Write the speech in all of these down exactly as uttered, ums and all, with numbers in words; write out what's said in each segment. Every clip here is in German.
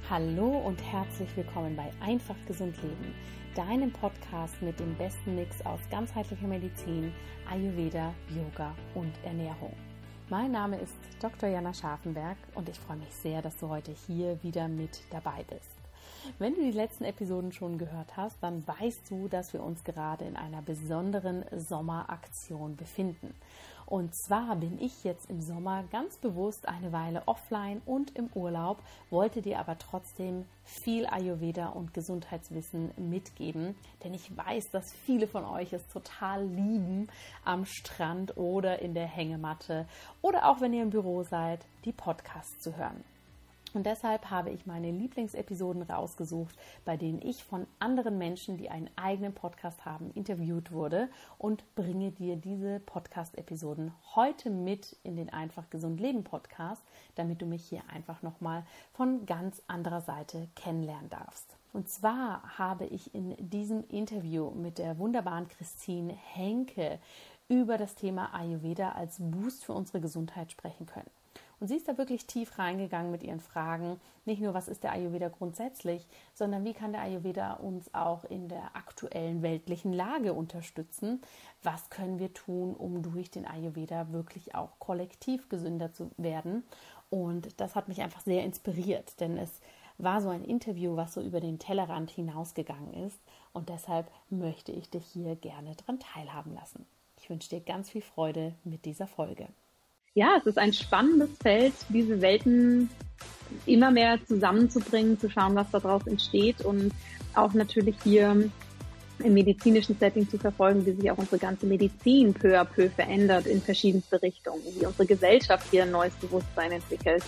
Hallo und herzlich willkommen bei Einfach Gesund Leben, deinem Podcast mit dem besten Mix aus ganzheitlicher Medizin, Ayurveda, Yoga und Ernährung. Mein Name ist Doktor Jana Scharfenberg und ich freue mich sehr, dass du heute hier wieder mit dabei bist. Wenn du die letzten Episoden schon gehört hast, dann weißt du, dass wir uns gerade in einer besonderen Sommeraktion befinden. Und zwar bin ich jetzt im Sommer ganz bewusst eine Weile offline und im Urlaub, wollte dir aber trotzdem viel Ayurveda und Gesundheitswissen mitgeben, denn ich weiß, dass viele von euch es total lieben, am Strand oder in der Hängematte oder auch wenn ihr im Büro seid, die Podcasts zu hören. Und deshalb habe ich meine Lieblingsepisoden rausgesucht, bei denen ich von anderen Menschen, die einen eigenen Podcast haben, interviewt wurde und bringe dir diese Podcast-Episoden heute mit in den Einfach Gesund Leben Podcast, damit du mich hier einfach nochmal von ganz anderer Seite kennenlernen darfst. Und zwar habe ich in diesem Interview mit der wunderbaren Christine Henke über das Thema Ayurveda als Boost für unsere Gesundheit sprechen können. Und sie ist da wirklich tief reingegangen mit ihren Fragen. Nicht nur, was ist der Ayurveda grundsätzlich, sondern wie kann der Ayurveda uns auch in der aktuellen weltlichen Lage unterstützen? Was können wir tun, um durch den Ayurveda wirklich auch kollektiv gesünder zu werden? Und das hat mich einfach sehr inspiriert, denn es war so ein Interview, was so über den Tellerrand hinausgegangen ist. Und deshalb möchte ich dich hier gerne daran teilhaben lassen. Ich wünsche dir ganz viel Freude mit dieser Folge. Ja, es ist ein spannendes Feld, diese Welten immer mehr zusammenzubringen, zu schauen, was daraus entsteht und auch natürlich hier im medizinischen Setting zu verfolgen, wie sich auch unsere ganze Medizin peu à peu verändert in verschiedenste Richtungen, wie unsere Gesellschaft hier ein neues Bewusstsein entwickelt.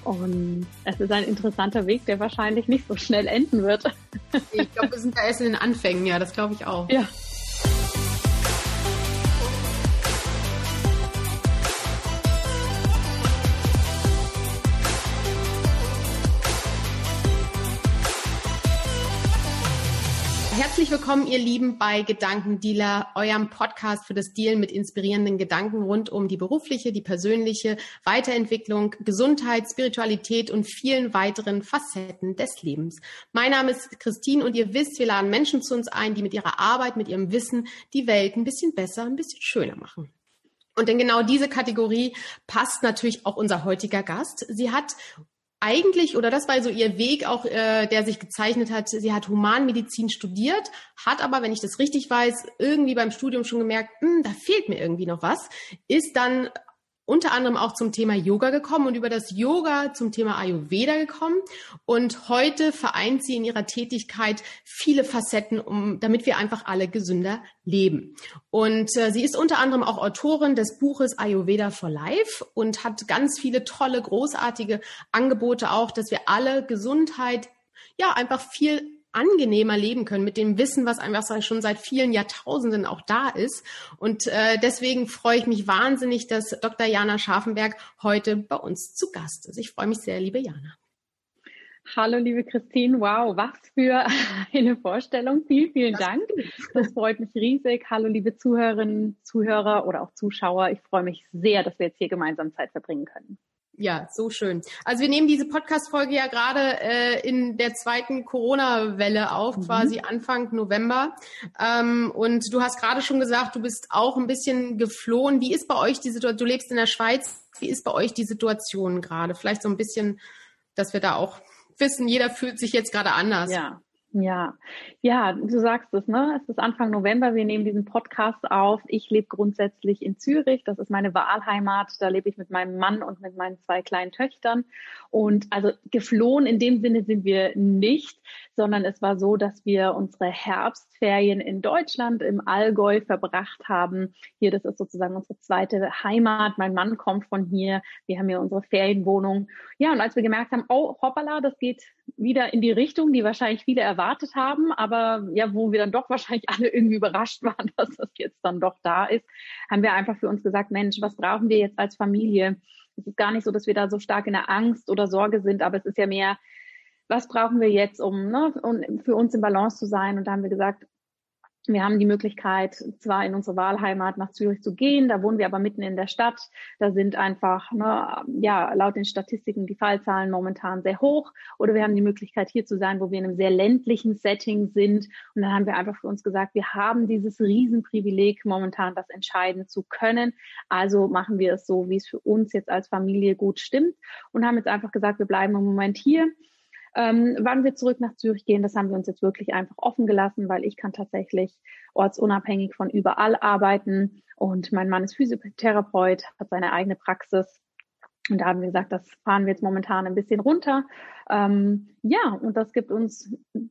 Und es ist ein interessanter Weg, der wahrscheinlich nicht so schnell enden wird. Ich glaube, wir sind da erst in den Anfängen, ja, das glaube ich auch. Ja. Herzlich willkommen, ihr Lieben, bei Gedankendealer, eurem Podcast für das Dealen mit inspirierenden Gedanken rund um die berufliche, die persönliche Weiterentwicklung, Gesundheit, Spiritualität und vielen weiteren Facetten des Lebens. Mein Name ist Christine und ihr wisst, wir laden Menschen zu uns ein, die mit ihrer Arbeit, mit ihrem Wissen die Welt ein bisschen besser, ein bisschen schöner machen. Und in genau diese Kategorie passt natürlich auch unser heutiger Gast. Sie hat Eigentlich, oder das war so ihr Weg auch, äh, der sich gezeichnet hat, sie hat Humanmedizin studiert, hat aber, wenn ich das richtig weiß, irgendwie beim Studium schon gemerkt, da fehlt mir irgendwie noch was, ist dann unter anderem auch zum Thema Yoga gekommen und über das Yoga zum Thema Ayurveda gekommen. Und heute vereint sie in ihrer Tätigkeit viele Facetten, um, damit wir einfach alle gesünder leben. Und äh, sie ist unter anderem auch Autorin des Buches Ayurveda for Life und hat ganz viele tolle, großartige Angebote auch, dass wir alle Gesundheit ja einfach viel angenehmer leben können mit dem Wissen, was einfach schon seit vielen Jahrtausenden auch da ist. Und äh, deswegen freue ich mich wahnsinnig, dass Doktor Jana Scharfenberg heute bei uns zu Gast ist. Ich freue mich sehr, liebe Jana. Hallo, liebe Christine. Wow, was für eine Vorstellung. Vielen, vielen das Dank. Das freut mich riesig. Hallo, liebe Zuhörerinnen, Zuhörer oder auch Zuschauer. Ich freue mich sehr, dass wir jetzt hier gemeinsam Zeit verbringen können. Ja, so schön. Also wir nehmen diese Podcast-Folge ja gerade äh, in der zweiten Corona-Welle auf, mhm. quasi Anfang November. Ähm, und du hast gerade schon gesagt, du bist auch ein bisschen geflohen. Wie ist bei euch die Situation? Du lebst in der Schweiz. Wie ist bei euch die Situation gerade? Vielleicht so ein bisschen, dass wir da auch wissen, jeder fühlt sich jetzt gerade anders. Ja. Ja, ja, du sagst es, ne? Es ist Anfang November, wir nehmen diesen Podcast auf. Ich lebe grundsätzlich in Zürich, das ist meine Wahlheimat, da lebe ich mit meinem Mann und mit meinen zwei kleinen Töchtern. Und also geflohen in dem Sinne sind wir nicht, sondern es war so, dass wir unsere Herbstferien in Deutschland im Allgäu verbracht haben. Hier, das ist sozusagen unsere zweite Heimat. Mein Mann kommt von hier, wir haben hier unsere Ferienwohnung. Ja, und als wir gemerkt haben, oh, hoppala, das geht wieder in die Richtung, die wahrscheinlich viele erwartet haben, aber ja, wo wir dann doch wahrscheinlich alle irgendwie überrascht waren, dass das jetzt dann doch da ist, haben wir einfach für uns gesagt, Mensch, was brauchen wir jetzt als Familie? Es ist gar nicht so, dass wir da so stark in der Angst oder Sorge sind, aber es ist ja mehr, was brauchen wir jetzt, um, ne, um für uns in Balance zu sein? Und da haben wir gesagt, Wir haben die Möglichkeit, zwar in unsere Wahlheimat nach Zürich zu gehen, da wohnen wir aber mitten in der Stadt. Da sind einfach, ne, ja, laut den Statistiken die Fallzahlen momentan sehr hoch. Oder wir haben die Möglichkeit, hier zu sein, wo wir in einem sehr ländlichen Setting sind. Und dann haben wir einfach für uns gesagt, wir haben dieses Riesenprivileg, momentan das entscheiden zu können. Also machen wir es so, wie es für uns jetzt als Familie gut stimmt. Und haben jetzt einfach gesagt, wir bleiben im Moment hier. Ähm, wann wir zurück nach Zürich gehen, das haben wir uns jetzt wirklich einfach offen gelassen, weil ich kann tatsächlich ortsunabhängig von überall arbeiten und mein Mann ist Physiotherapeut, hat seine eigene Praxis und da haben wir gesagt, das fahren wir jetzt momentan ein bisschen runter. Ähm, ja, und das gibt uns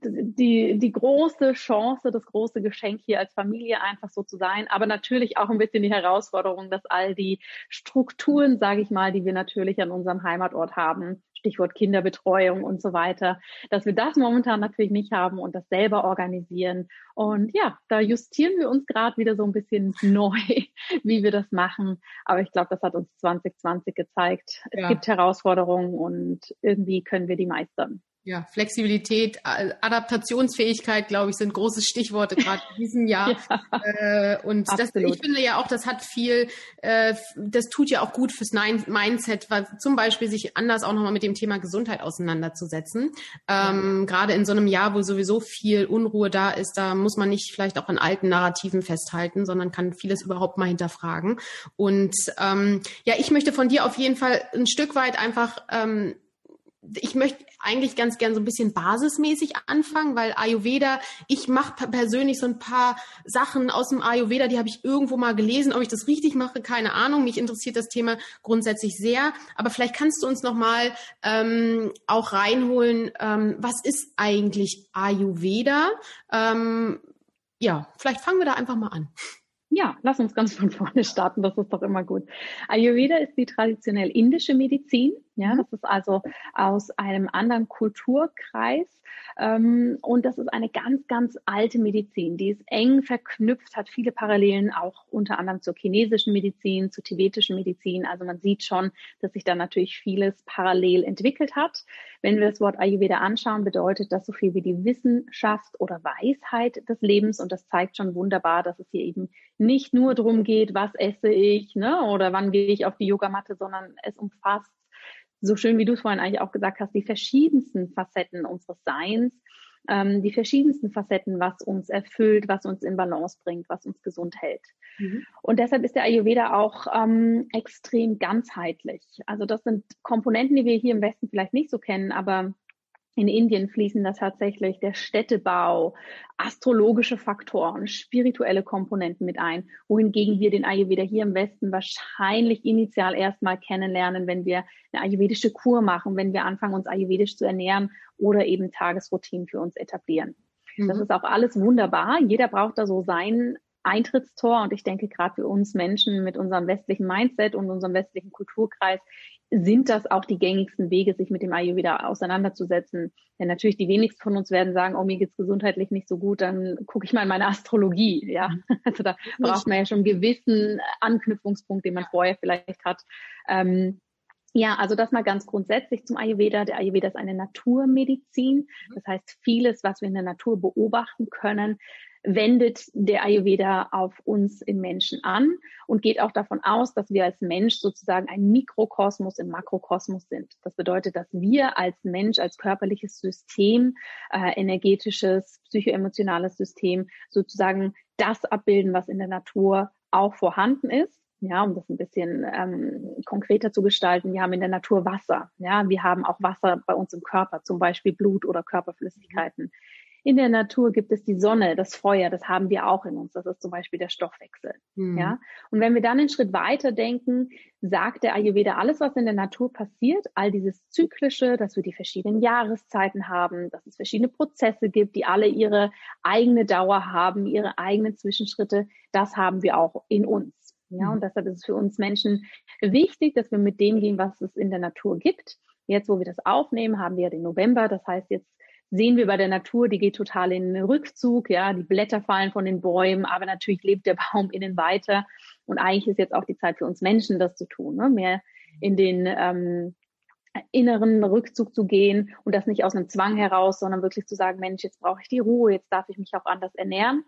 die, die große Chance, das große Geschenk hier als Familie einfach so zu sein, aber natürlich auch ein bisschen die Herausforderung, dass all die Strukturen, sage ich mal, die wir natürlich an unserem Heimatort haben, Stichwort Kinderbetreuung und so weiter, dass wir das momentan natürlich nicht haben und das selber organisieren. Und ja, da justieren wir uns gerade wieder so ein bisschen neu, wie wir das machen. Aber ich glaube, das hat uns zwanzig zwanzig gezeigt. Es ja. gibt Herausforderungen und irgendwie können wir die meistern. Ja, Flexibilität, Adaptationsfähigkeit, glaube ich, sind große Stichworte gerade in diesem Jahr. Ja, äh, und das, ich finde ja auch, das hat viel, äh, das tut ja auch gut fürs Mindset, weil zum Beispiel sich anders auch nochmal mit dem Thema Gesundheit auseinanderzusetzen. Ähm, ja. Gerade in so einem Jahr, wo sowieso viel Unruhe da ist, da muss man nicht vielleicht auch an alten Narrativen festhalten, sondern kann vieles überhaupt mal hinterfragen. Und ähm, ja, ich möchte von dir auf jeden Fall ein Stück weit einfach ähm, ich möchte eigentlich ganz gern so ein bisschen basismäßig anfangen, weil Ayurveda, ich mache persönlich so ein paar Sachen aus dem Ayurveda, die habe ich irgendwo mal gelesen. Ob ich das richtig mache, keine Ahnung. Mich interessiert das Thema grundsätzlich sehr. Aber vielleicht kannst du uns noch mal ähm, auch reinholen, ähm, was ist eigentlich Ayurveda? Ähm, ja, vielleicht fangen wir da einfach mal an. Ja, lass uns ganz von vorne starten, das ist doch immer gut. Ayurveda ist die traditionell indische Medizin, ja, das ist also aus einem anderen Kulturkreis ähm, und das ist eine ganz, ganz alte Medizin, die ist eng verknüpft, hat viele Parallelen auch unter anderem zur chinesischen Medizin, zur tibetischen Medizin, also man sieht schon, dass sich da natürlich vieles parallel entwickelt hat. Wenn wir das Wort Ayurveda anschauen, bedeutet das so viel wie die Wissenschaft oder Weisheit des Lebens und das zeigt schon wunderbar, dass es hier eben nicht nur darum geht, was esse ich, ne, oder wann gehe ich auf die Yogamatte, sondern es umfasst, so schön wie du es vorhin eigentlich auch gesagt hast, die verschiedensten Facetten unseres Seins, ähm, die verschiedensten Facetten, was uns erfüllt, was uns in Balance bringt, was uns gesund hält. Mhm. Und deshalb ist der Ayurveda auch ähm, extrem ganzheitlich. Also das sind Komponenten, die wir hier im Westen vielleicht nicht so kennen, aber in Indien fließen da tatsächlich der Städtebau, astrologische Faktoren, spirituelle Komponenten mit ein, wohingegen wir den Ayurveda hier im Westen wahrscheinlich initial erstmal kennenlernen, wenn wir eine ayurvedische Kur machen, wenn wir anfangen, uns ayurvedisch zu ernähren oder eben Tagesroutinen für uns etablieren. Mhm. Das ist auch alles wunderbar. Jeder braucht da so sein Eintrittstor und ich denke, gerade für uns Menschen mit unserem westlichen Mindset und unserem westlichen Kulturkreis sind das auch die gängigsten Wege, sich mit dem Ayurveda auseinanderzusetzen. Denn natürlich die wenigsten von uns werden sagen, oh, mir geht's gesundheitlich nicht so gut, dann gucke ich mal in meine Astrologie. Ja, also da braucht man ja schon einen gewissen Anknüpfungspunkt, den man vorher vielleicht hat. Ähm, Ja, also das mal ganz grundsätzlich zum Ayurveda. Der Ayurveda ist eine Naturmedizin. Das heißt, vieles, was wir in der Natur beobachten können, wendet der Ayurveda auf uns im Menschen an und geht auch davon aus, dass wir als Mensch sozusagen ein Mikrokosmos im Makrokosmos sind. Das bedeutet, dass wir als Mensch, als körperliches System, äh, energetisches, psychoemotionales System sozusagen das abbilden, was in der Natur auch vorhanden ist. Ja, um das ein bisschen ähm, konkreter zu gestalten, wir haben in der Natur Wasser. Ja, wir haben auch Wasser bei uns im Körper, zum Beispiel Blut oder Körperflüssigkeiten. In der Natur gibt es die Sonne, das Feuer, das haben wir auch in uns. Das ist zum Beispiel der Stoffwechsel. Mhm. Ja, und wenn wir dann einen Schritt weiter denken, sagt der Ayurveda, alles, was in der Natur passiert, all dieses Zyklische, dass wir die verschiedenen Jahreszeiten haben, dass es verschiedene Prozesse gibt, die alle ihre eigene Dauer haben, ihre eigenen Zwischenschritte, das haben wir auch in uns. Ja, und deshalb ist es für uns Menschen wichtig, dass wir mit dem gehen, was es in der Natur gibt. Jetzt, wo wir das aufnehmen, haben wir ja den November. Das heißt, jetzt sehen wir bei der Natur, die geht total in den Rückzug. Ja, die Blätter fallen von den Bäumen, aber natürlich lebt der Baum innen weiter. Und eigentlich ist jetzt auch die Zeit für uns Menschen, das zu tun, ne? Mehr in den ähm, inneren Rückzug zu gehen und das nicht aus einem Zwang heraus, sondern wirklich zu sagen, Mensch, jetzt brauche ich die Ruhe, jetzt darf ich mich auch anders ernähren.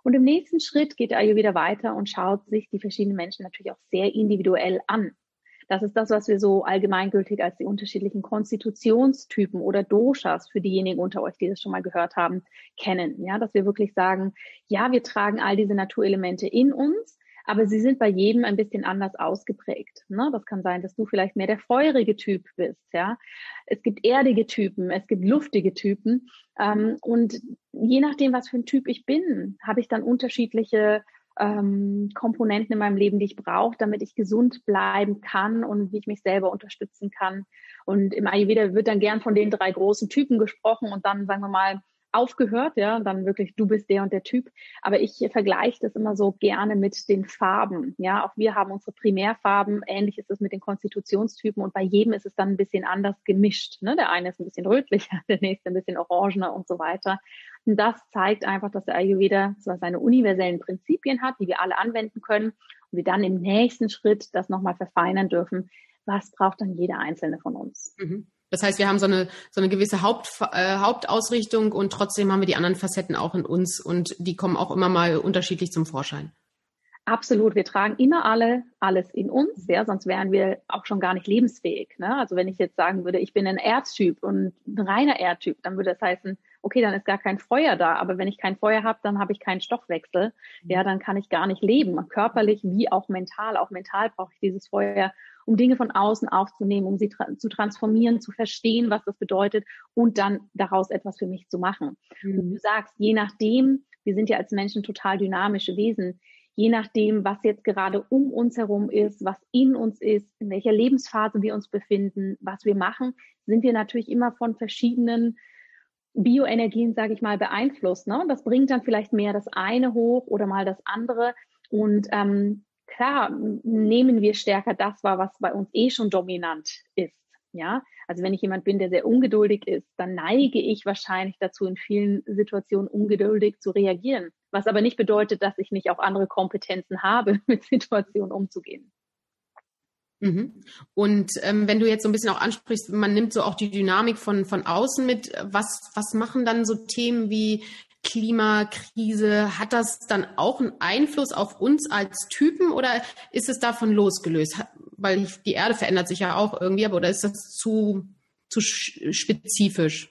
Und im nächsten Schritt geht der Ayurveda weiter und schaut sich die verschiedenen Menschen natürlich auch sehr individuell an. Das ist das, was wir so allgemeingültig als die unterschiedlichen Konstitutionstypen oder Doshas für diejenigen unter euch, die das schon mal gehört haben, kennen. Ja, dass wir wirklich sagen, ja, wir tragen all diese Naturelemente in uns, aber sie sind bei jedem ein bisschen anders ausgeprägt. Ne? Das kann sein, dass du vielleicht mehr der feurige Typ bist. Ja, es gibt erdige Typen, es gibt luftige Typen. Ähm, und je nachdem, was für ein Typ ich bin, habe ich dann unterschiedliche ähm, Komponenten in meinem Leben, die ich brauche, damit ich gesund bleiben kann und wie ich mich selber unterstützen kann. Und im Ayurveda wird dann gern von den drei großen Typen gesprochen und dann, sagen wir mal, aufgehört, ja, dann wirklich, du bist der und der Typ. Aber ich vergleiche das immer so gerne mit den Farben. Ja, auch wir haben unsere Primärfarben. Ähnlich ist es mit den Konstitutionstypen und bei jedem ist es dann ein bisschen anders gemischt. Ne? Der eine ist ein bisschen rötlicher, der nächste ein bisschen orangener und so weiter. Und das zeigt einfach, dass der Ayurveda zwar seine universellen Prinzipien hat, die wir alle anwenden können und wir dann im nächsten Schritt das nochmal verfeinern dürfen. Was braucht dann jeder Einzelne von uns? Mhm. Das heißt, wir haben so eine, so eine gewisse Haupt, äh, Hauptausrichtung und trotzdem haben wir die anderen Facetten auch in uns und die kommen auch immer mal unterschiedlich zum Vorschein. Absolut. Wir tragen immer alle alles in uns, ja, sonst wären wir auch schon gar nicht lebensfähig. Ne? Also wenn ich jetzt sagen würde, ich bin ein Erdtyp und ein reiner Erdtyp, dann würde das heißen, okay, dann ist gar kein Feuer da. Aber wenn ich kein Feuer habe, dann habe ich keinen Stoffwechsel. Ja, dann kann ich gar nicht leben, körperlich wie auch mental. Auch mental brauche ich dieses Feuer, um Dinge von außen aufzunehmen, um sie tra- zu transformieren, zu verstehen, was das bedeutet und dann daraus etwas für mich zu machen. Mhm. Und du sagst, je nachdem, wir sind ja als Menschen total dynamische Wesen, je nachdem, was jetzt gerade um uns herum ist, was in uns ist, in welcher Lebensphase wir uns befinden, was wir machen, sind wir natürlich immer von verschiedenen Bioenergien, sage ich mal, beeinflusst. Ne? Das bringt dann vielleicht mehr das eine hoch oder mal das andere. Und ähm, klar, nehmen wir stärker das wahr, was bei uns eh schon dominant ist. Ja, also wenn ich jemand bin, der sehr ungeduldig ist, dann neige ich wahrscheinlich dazu, in vielen Situationen ungeduldig zu reagieren. Was aber nicht bedeutet, dass ich nicht auch andere Kompetenzen habe, mit Situationen umzugehen. Mhm. Und ähm, wenn du jetzt so ein bisschen auch ansprichst, man nimmt so auch die Dynamik von von außen mit. Was was machen dann so Themen wie Klimakrise? Hat das dann auch einen Einfluss auf uns als Typen oder ist es davon losgelöst? Weil die Erde verändert sich ja auch irgendwie, aber oder ist das zu zu spezifisch?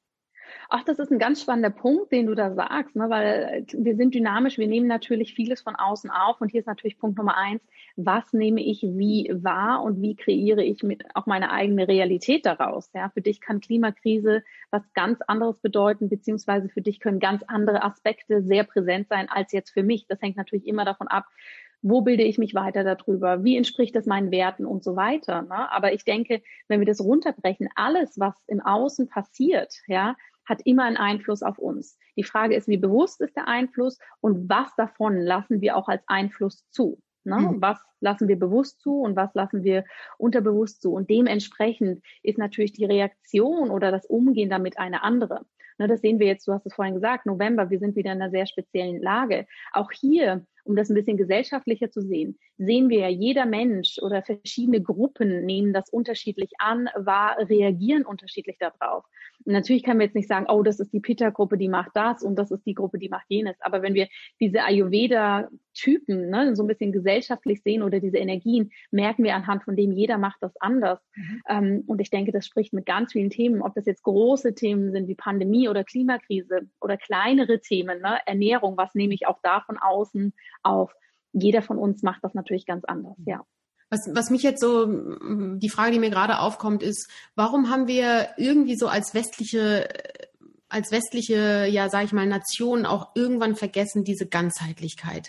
Ach, das ist ein ganz spannender Punkt, den du da sagst, ne? Weil wir sind dynamisch, wir nehmen natürlich vieles von außen auf und hier ist natürlich Punkt Nummer eins, was nehme ich wie wahr und wie kreiere ich mit auch meine eigene Realität daraus? Ja, für dich kann Klimakrise was ganz anderes bedeuten, beziehungsweise für dich können ganz andere Aspekte sehr präsent sein als jetzt für mich. Das hängt natürlich immer davon ab, wo bilde ich mich weiter darüber? Wie entspricht das meinen Werten und so weiter? Ne? Aber ich denke, wenn wir das runterbrechen, alles, was im Außen passiert, ja, hat immer einen Einfluss auf uns. Die Frage ist, wie bewusst ist der Einfluss und was davon lassen wir auch als Einfluss zu? Ne? Mhm. Was lassen wir bewusst zu und was lassen wir unterbewusst zu? Und dementsprechend ist natürlich die Reaktion oder das Umgehen damit eine andere. Ne, das sehen wir jetzt, du hast es vorhin gesagt, November, wir sind wieder in einer sehr speziellen Lage. Auch hier, um das ein bisschen gesellschaftlicher zu sehen, sehen wir ja, jeder Mensch oder verschiedene Gruppen nehmen das unterschiedlich an, wahr, reagieren unterschiedlich darauf. Und natürlich können wir jetzt nicht sagen, oh, das ist die Pitta-Gruppe, die macht das und das ist die Gruppe, die macht jenes. Aber wenn wir diese Ayurveda-Typen ne, so ein bisschen gesellschaftlich sehen oder diese Energien, merken wir anhand von dem, jeder macht das anders. Mhm. Ähm, und ich denke, das spricht mit ganz vielen Themen, ob das jetzt große Themen sind wie Pandemie oder Klimakrise oder kleinere Themen, ne, Ernährung, was nehme ich auch da von außen auf. Jeder von uns macht das natürlich ganz anders, ja. Was, was mich jetzt so, die Frage, die mir gerade aufkommt, ist, warum haben wir irgendwie so als westliche, als westliche, ja, sag ich mal, Nation auch irgendwann vergessen, diese Ganzheitlichkeit?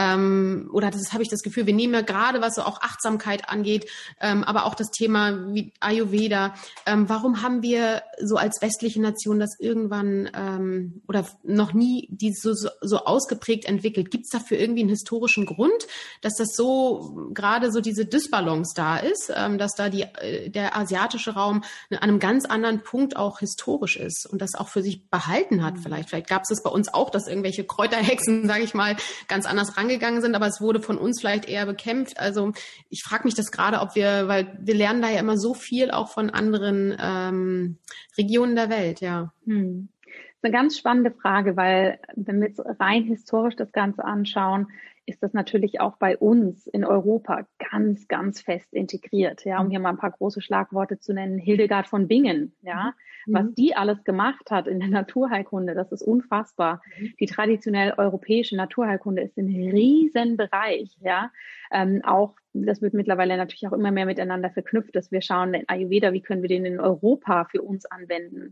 Ähm, oder das habe ich das Gefühl, wir nehmen ja gerade, was so auch Achtsamkeit angeht, ähm, aber auch das Thema wie Ayurveda. Ähm, warum haben wir so als westliche Nation das irgendwann ähm, oder noch nie die so, so, so ausgeprägt entwickelt? Gibt es dafür irgendwie einen historischen Grund, dass das so, gerade so diese Dysbalance da ist, ähm, dass da die, der asiatische Raum an einem ganz anderen Punkt auch historisch ist und das auch für sich behalten hat vielleicht. Vielleicht gab es es bei uns auch, dass irgendwelche Kräuterhexen, sage ich mal, ganz anders rangegangen sind, aber es wurde von uns vielleicht eher bekämpft. Also ich frage mich das gerade, ob wir, weil wir lernen da ja immer so viel auch von anderen ähm, Regionen der Welt, ja. Hm. ist eine ganz spannende Frage, weil wenn wir jetzt rein historisch das Ganze anschauen, ist das natürlich auch bei uns in Europa ganz, ganz fest integriert. Ja, um hier mal ein paar große Schlagworte zu nennen. Hildegard von Bingen, ja, mhm. was die alles gemacht hat in der Naturheilkunde, das ist unfassbar. Mhm. Die traditionell europäische Naturheilkunde ist ein Riesenbereich, ja. Ähm, auch, das wird mittlerweile natürlich auch immer mehr miteinander verknüpft, dass wir schauen, den Ayurveda, wie können wir den in Europa für uns anwenden?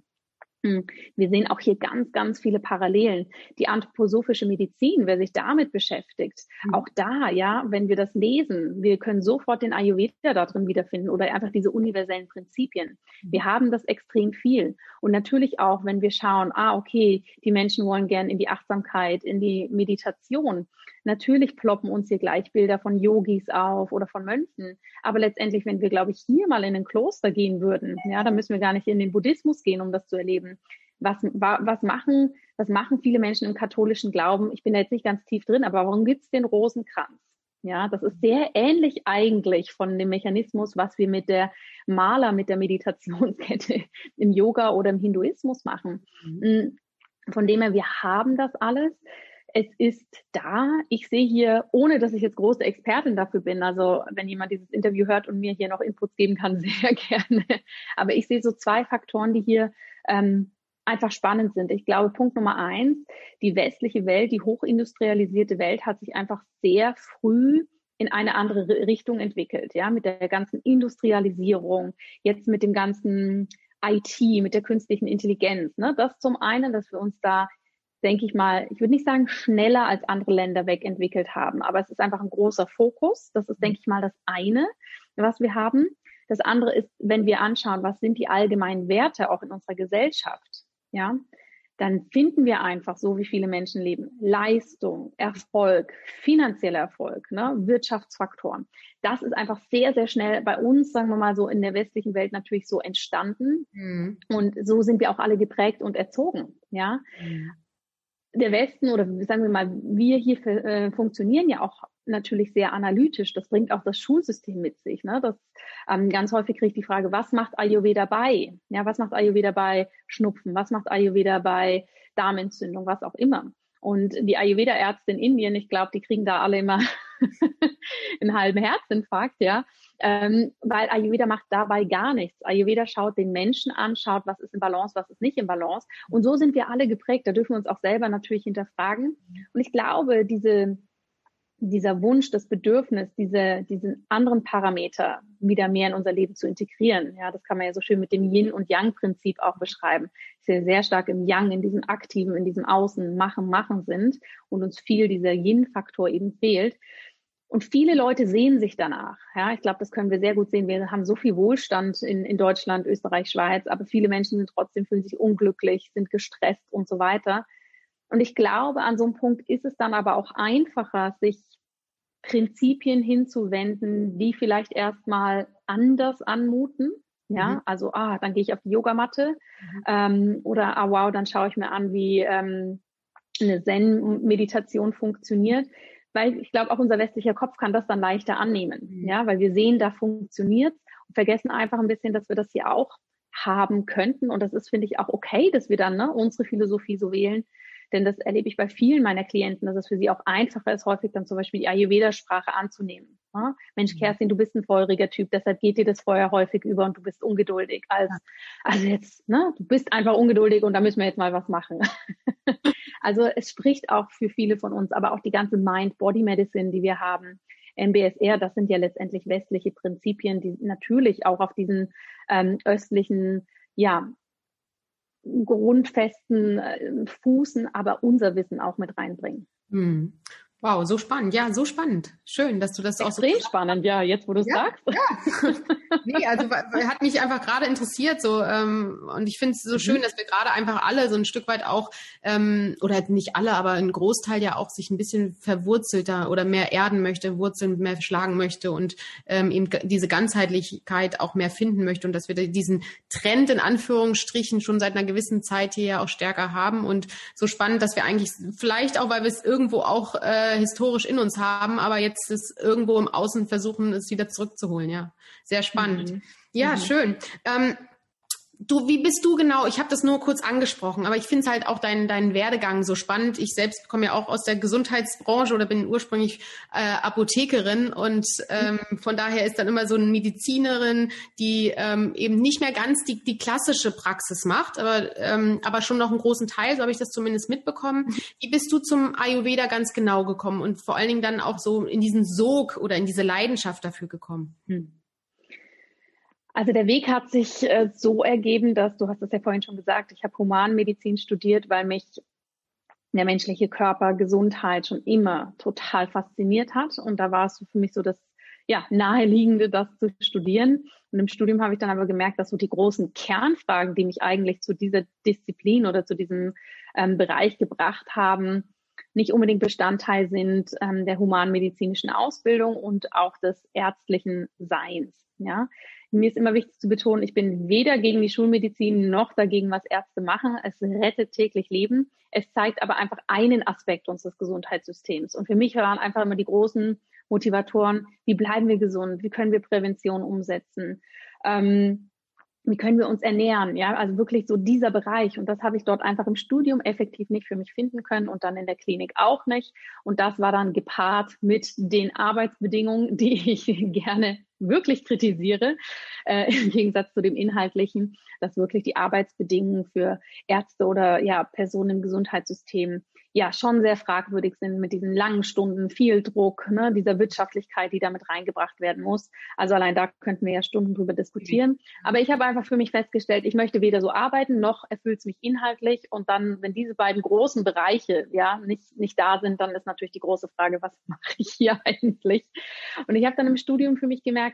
Wir sehen auch hier ganz, ganz viele Parallelen. Die anthroposophische Medizin, wer sich damit beschäftigt, mhm. auch da, ja, wenn wir das lesen, wir können sofort den Ayurveda da drin wiederfinden oder einfach diese universellen Prinzipien. Mhm. Wir haben das extrem viel. Und natürlich auch, wenn wir schauen, ah, okay, die Menschen wollen gern in die Achtsamkeit, in die Meditation. Natürlich ploppen uns hier gleich Bilder von Yogis auf oder von Mönchen. Aber letztendlich, wenn wir, glaube ich, hier mal in ein Kloster gehen würden, ja, dann müssen wir gar nicht in den Buddhismus gehen, um das zu erleben. Was, was machen, was machen viele Menschen im katholischen Glauben? Ich bin da jetzt nicht ganz tief drin, aber warum gibt's den Rosenkranz? Ja, das ist sehr ähnlich eigentlich von dem Mechanismus, was wir mit der Mala, mit der Meditationskette im Yoga oder im Hinduismus machen. Mhm. Von dem her, wir haben das alles. Es ist da. Ich sehe hier, ohne dass ich jetzt große Expertin dafür bin, also wenn jemand dieses Interview hört und mir hier noch Inputs geben kann, sehr gerne. Aber ich sehe so zwei Faktoren, die hier ähm, einfach spannend sind. Ich glaube, Punkt Nummer eins, die westliche Welt, die hochindustrialisierte Welt hat sich einfach sehr früh in eine andere Richtung entwickelt, ja, mit der ganzen Industrialisierung, jetzt mit dem ganzen I T, mit der künstlichen Intelligenz, ne? Das zum einen, dass wir uns da, denke ich mal, ich würde nicht sagen schneller als andere Länder wegentwickelt haben, aber es ist einfach ein großer Fokus. Das ist, denke ich mal, das eine, was wir haben. Das andere ist, wenn wir anschauen, was sind die allgemeinen Werte auch in unserer Gesellschaft, ja, dann finden wir einfach so, wie viele Menschen leben. Leistung, Erfolg, finanzieller Erfolg, ne, Wirtschaftsfaktoren. Das ist einfach sehr, sehr schnell bei uns, sagen wir mal so, in der westlichen Welt natürlich so entstanden. Mhm. Und so sind wir auch alle geprägt und erzogen, ja. Mhm. Der Westen oder sagen wir mal, wir hier äh, funktionieren ja auch natürlich sehr analytisch. Das bringt auch das Schulsystem mit sich. Ne? Das, ähm, ganz häufig kriege ich die Frage, was macht Ayurveda bei? Ja, was macht Ayurveda bei Schnupfen? Was macht Ayurveda bei Darmentzündung? Was auch immer. Und die Ayurveda-Ärzte in Indien, ich glaube, die kriegen da alle immer einen halben Herzinfarkt, ja, ähm, weil Ayurveda macht dabei gar nichts. Ayurveda schaut den Menschen an, schaut, was ist in Balance, was ist nicht in Balance. Und so sind wir alle geprägt. Da dürfen wir uns auch selber natürlich hinterfragen. Und ich glaube, diese dieser Wunsch, das Bedürfnis, diese, diesen anderen Parameter wieder mehr in unser Leben zu integrieren. Ja, das kann man ja so schön mit dem Yin- und Yang-Prinzip auch beschreiben. Ich sehe sehr stark im Yang, in diesem Aktiven, in diesem Außen, Machen, Machen sind und uns viel dieser Yin-Faktor eben fehlt. Und viele Leute sehen sich danach. Ja, ich glaube, das können wir sehr gut sehen. Wir haben so viel Wohlstand in, in Deutschland, Österreich, Schweiz, aber viele Menschen sind trotzdem, fühlen sich unglücklich, sind gestresst und so weiter. Und ich glaube, an so einem Punkt ist es dann aber auch einfacher, sich Prinzipien hinzuwenden, die vielleicht erstmal anders anmuten. Ja, mhm. also, ah, dann gehe ich auf die Yogamatte mhm. ähm, oder, ah, wow, dann schaue ich mir an, wie ähm, eine Zen-Meditation funktioniert. Weil ich glaube, auch unser westlicher Kopf kann das dann leichter annehmen. Mhm. Ja, weil wir sehen, da funktioniert's und vergessen einfach ein bisschen, dass wir das hier auch haben könnten. Und das ist, finde ich, auch okay, dass wir dann ne, unsere Philosophie so wählen. Denn das erlebe ich bei vielen meiner Klienten, dass es für sie auch einfacher ist, häufig dann zum Beispiel die Ayurveda-Sprache anzunehmen. Ja? Mensch, Kerstin, du bist ein feuriger Typ, deshalb geht dir das Feuer häufig über und du bist ungeduldig. Also, also jetzt, ne, du bist einfach ungeduldig und da müssen wir jetzt mal was machen. Also es spricht auch für viele von uns, aber auch die ganze Mind-Body-Medicine, die wir haben, M B S R, das sind ja letztendlich westliche Prinzipien, die natürlich auch auf diesen ähm, östlichen, ja, grundfesten äh, Fußen, aber unser Wissen auch mit reinbringen. Hm. Wow, so spannend. Ja, so spannend. Schön, dass du das auch so extrem spannend, ja, jetzt wo du es ja, sagst. Ja. Nee, also hat mich einfach gerade interessiert so ähm, und ich finde es so mhm. schön, dass wir gerade einfach alle so ein Stück weit auch ähm, oder nicht alle, aber ein Großteil ja auch sich ein bisschen verwurzelter oder mehr erden möchte, Wurzeln mehr schlagen möchte und ähm, eben diese Ganzheitlichkeit auch mehr finden möchte und dass wir diesen Trend in Anführungsstrichen schon seit einer gewissen Zeit hier auch stärker haben und so spannend, dass wir eigentlich vielleicht auch, weil wir es irgendwo auch äh, historisch in uns haben, aber jetzt ist irgendwo im Außen versuchen, es wieder zurückzuholen, ja. Sehr spannend. Mhm. Ja, mhm. schön. Ähm, du, wie bist du genau? Ich habe das nur kurz angesprochen, aber ich finde es halt auch deinen deinen Werdegang so spannend. Ich selbst komme ja auch aus der Gesundheitsbranche oder bin ursprünglich äh, Apothekerin und ähm, von daher ist dann immer so eine Medizinerin, die ähm, eben nicht mehr ganz die die klassische Praxis macht, aber ähm, aber schon noch einen großen Teil, so habe ich das zumindest mitbekommen. Wie bist du zum Ayurveda ganz genau gekommen und vor allen Dingen dann auch so in diesen Sog oder in diese Leidenschaft dafür gekommen? Hm. Also der Weg hat sich äh, so ergeben, dass, du hast es ja vorhin schon gesagt, ich habe Humanmedizin studiert, weil mich der menschliche Körper, Gesundheit schon immer total fasziniert hat. Und da war es für mich so das ja, Naheliegende, das zu studieren. Und im Studium habe ich dann aber gemerkt, dass so die großen Kernfragen, die mich eigentlich zu dieser Disziplin oder zu diesem ähm, Bereich gebracht haben, nicht unbedingt Bestandteil sind ähm, der humanmedizinischen Ausbildung und auch des ärztlichen Seins. Ja, mir ist immer wichtig zu betonen, ich bin weder gegen die Schulmedizin noch dagegen, was Ärzte machen. Es rettet täglich Leben. Es zeigt aber einfach einen Aspekt unseres Gesundheitssystems. Und für mich waren einfach immer die großen Motivatoren, wie bleiben wir gesund? Wie können wir Prävention umsetzen? Ähm, wie können wir uns ernähren? Ja, also wirklich so dieser Bereich. Und das habe ich dort einfach im Studium effektiv nicht für mich finden können und dann in der Klinik auch nicht. Und das war dann gepaart mit den Arbeitsbedingungen, die ich gerne wirklich kritisiere, äh, im Gegensatz zu dem Inhaltlichen, dass wirklich die Arbeitsbedingungen für Ärzte oder ja Personen im Gesundheitssystem ja schon sehr fragwürdig sind mit diesen langen Stunden, viel Druck, ne, dieser Wirtschaftlichkeit, die damit reingebracht werden muss. Also allein da könnten wir ja Stunden drüber diskutieren. Aber ich habe einfach für mich festgestellt, ich möchte weder so arbeiten, noch erfüllt es mich inhaltlich. Und dann, wenn diese beiden großen Bereiche ja nicht, nicht da sind, dann ist natürlich die große Frage, was mache ich hier eigentlich? Und ich habe dann im Studium für mich gemerkt,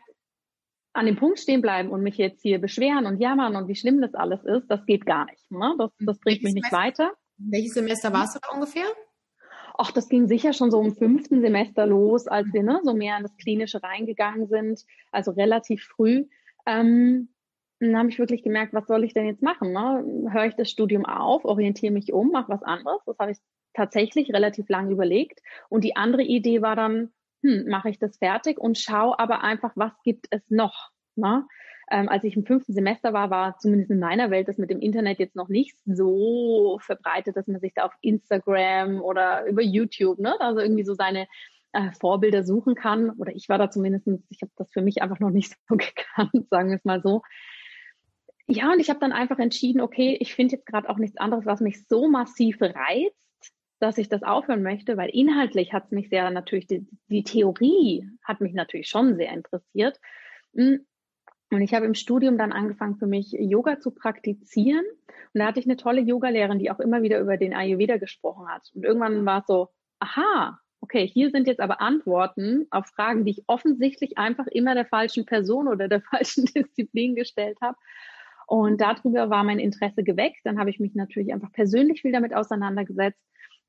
an dem Punkt stehen bleiben und mich jetzt hier beschweren und jammern und wie schlimm das alles ist, das geht gar nicht. Ne? Das, das bringt mich nicht weiter. Welches Semester warst du da ungefähr? Ach, das ging sicher schon so im fünften Semester los, als wir ne, so mehr in das Klinische reingegangen sind, also relativ früh. Ähm, dann habe ich wirklich gemerkt, was soll ich denn jetzt machen? Ne? Höre ich das Studium auf, orientiere mich um, mache was anderes? Das habe ich tatsächlich relativ lange überlegt. Und die andere Idee war dann, hm, mache ich das fertig und schaue aber einfach, was gibt es noch? Ne? Ähm, als ich im fünften Semester war, war zumindest in meiner Welt das mit dem Internet jetzt noch nicht so verbreitet, dass man sich da auf Instagram oder über YouTube, ne, also irgendwie so seine äh, Vorbilder suchen kann. Oder ich war da zumindest, ich habe das für mich einfach noch nicht so gekannt, sagen wir es mal so. Ja, und ich habe dann einfach entschieden, okay, ich finde jetzt gerade auch nichts anderes, was mich so massiv reizt, dass ich das aufhören möchte, weil inhaltlich hat es mich sehr natürlich, die, die Theorie hat mich natürlich schon sehr interessiert. Und ich habe im Studium dann angefangen, für mich Yoga zu praktizieren. Und da hatte ich eine tolle Yogalehrerin, die auch immer wieder über den Ayurveda gesprochen hat. Und irgendwann war es so, aha, okay, hier sind jetzt aber Antworten auf Fragen, die ich offensichtlich einfach immer der falschen Person oder der falschen Disziplin gestellt habe. Und darüber war mein Interesse geweckt. Dann habe ich mich natürlich einfach persönlich viel damit auseinandergesetzt.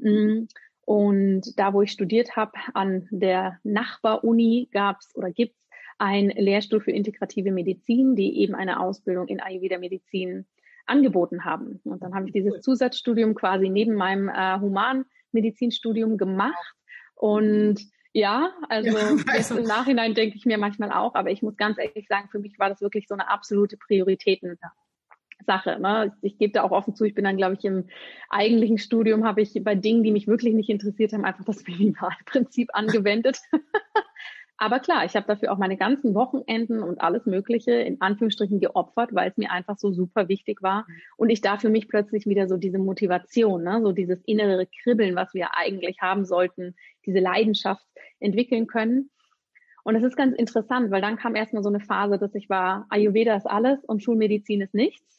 Und da, wo ich studiert habe, an der Nachbaruni gab es oder gibt es ein Lehrstuhl für integrative Medizin, die eben eine Ausbildung in Ayurveda-Medizin angeboten haben. Und dann habe ich dieses Zusatzstudium quasi neben meinem äh, Humanmedizinstudium gemacht. Und ja, also ja, jetzt im Nachhinein denke ich mir manchmal auch, aber ich muss ganz ehrlich sagen, für mich war das wirklich so eine absolute Prioritätensache. Ne? Ich gebe da auch offen zu, ich bin dann, glaube ich, im eigentlichen Studium habe ich bei Dingen, die mich wirklich nicht interessiert haben, einfach das Minimalprinzip angewendet. Aber klar, ich habe dafür auch meine ganzen Wochenenden und alles Mögliche in Anführungsstrichen geopfert, weil es mir einfach so super wichtig war. Und ich da für mich plötzlich wieder so diese Motivation, ne, so dieses innere Kribbeln, was wir eigentlich haben sollten, diese Leidenschaft entwickeln können. Und das ist ganz interessant, weil dann kam erstmal so eine Phase, dass ich war, Ayurveda ist alles und Schulmedizin ist nichts.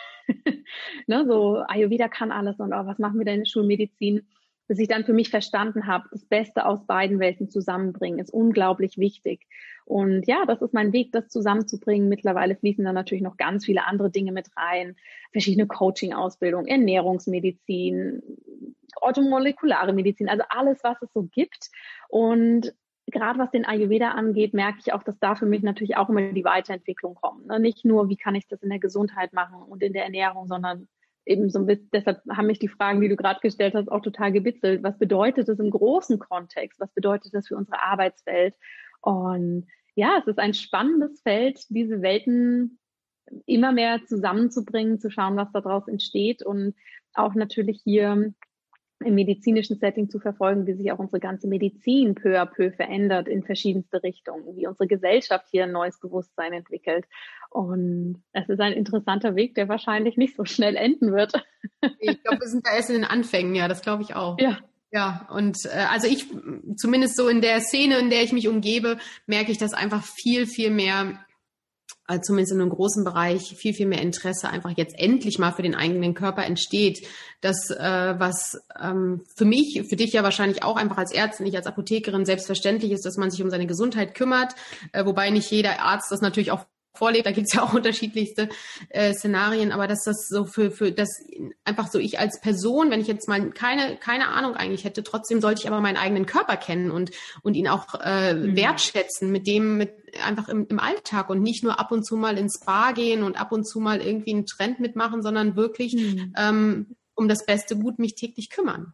Ne, so Ayurveda kann alles und oh, was machen wir denn in der Schulmedizin? Bis ich dann für mich verstanden habe, das Beste aus beiden Welten zusammenbringen, ist unglaublich wichtig. Und ja, das ist mein Weg, das zusammenzubringen. Mittlerweile fließen da natürlich noch ganz viele andere Dinge mit rein. Verschiedene Coaching-Ausbildungen, Ernährungsmedizin, orthomolekulare Medizin, also alles, was es so gibt. Und gerade was den Ayurveda angeht, merke ich auch, dass da für mich natürlich auch immer die Weiterentwicklung kommt. Nicht nur, wie kann ich das in der Gesundheit machen und in der Ernährung, sondern eben so ein bisschen, deshalb haben mich die Fragen, die du gerade gestellt hast, auch total gebitzelt. Was bedeutet das im großen Kontext? Was bedeutet das für unsere Arbeitswelt? Und ja, es ist ein spannendes Feld, diese Welten immer mehr zusammenzubringen, zu schauen, was daraus entsteht und auch natürlich hier im medizinischen Setting zu verfolgen, wie sich auch unsere ganze Medizin peu à peu verändert in verschiedenste Richtungen, wie unsere Gesellschaft hier ein neues Bewusstsein entwickelt. Und es ist ein interessanter Weg, der wahrscheinlich nicht so schnell enden wird. Ich glaube, wir sind da erst in den Anfängen, ja, das glaube ich auch. Ja. Ja, und äh, also ich, zumindest so in der Szene, in der ich mich umgebe, merke ich, dass einfach viel, viel mehr, also zumindest in einem großen Bereich, viel, viel mehr Interesse einfach jetzt endlich mal für den eigenen Körper entsteht. Das, äh, was ähm, für mich, für dich ja wahrscheinlich auch einfach als Ärztin, nicht als Apothekerin selbstverständlich ist, dass man sich um seine Gesundheit kümmert, äh, wobei nicht jeder Arzt das natürlich auch vorlebt, da gibt's ja auch unterschiedlichste äh, Szenarien, aber dass das so für, für das einfach so ich als Person, wenn ich jetzt mal keine, keine Ahnung eigentlich hätte, trotzdem sollte ich aber meinen eigenen Körper kennen und, und ihn auch äh, mhm. wertschätzen mit dem, mit einfach im, im Alltag und nicht nur ab und zu mal ins Spa gehen und ab und zu mal irgendwie einen Trend mitmachen, sondern wirklich mhm. ähm, um das beste Gut mich täglich kümmern.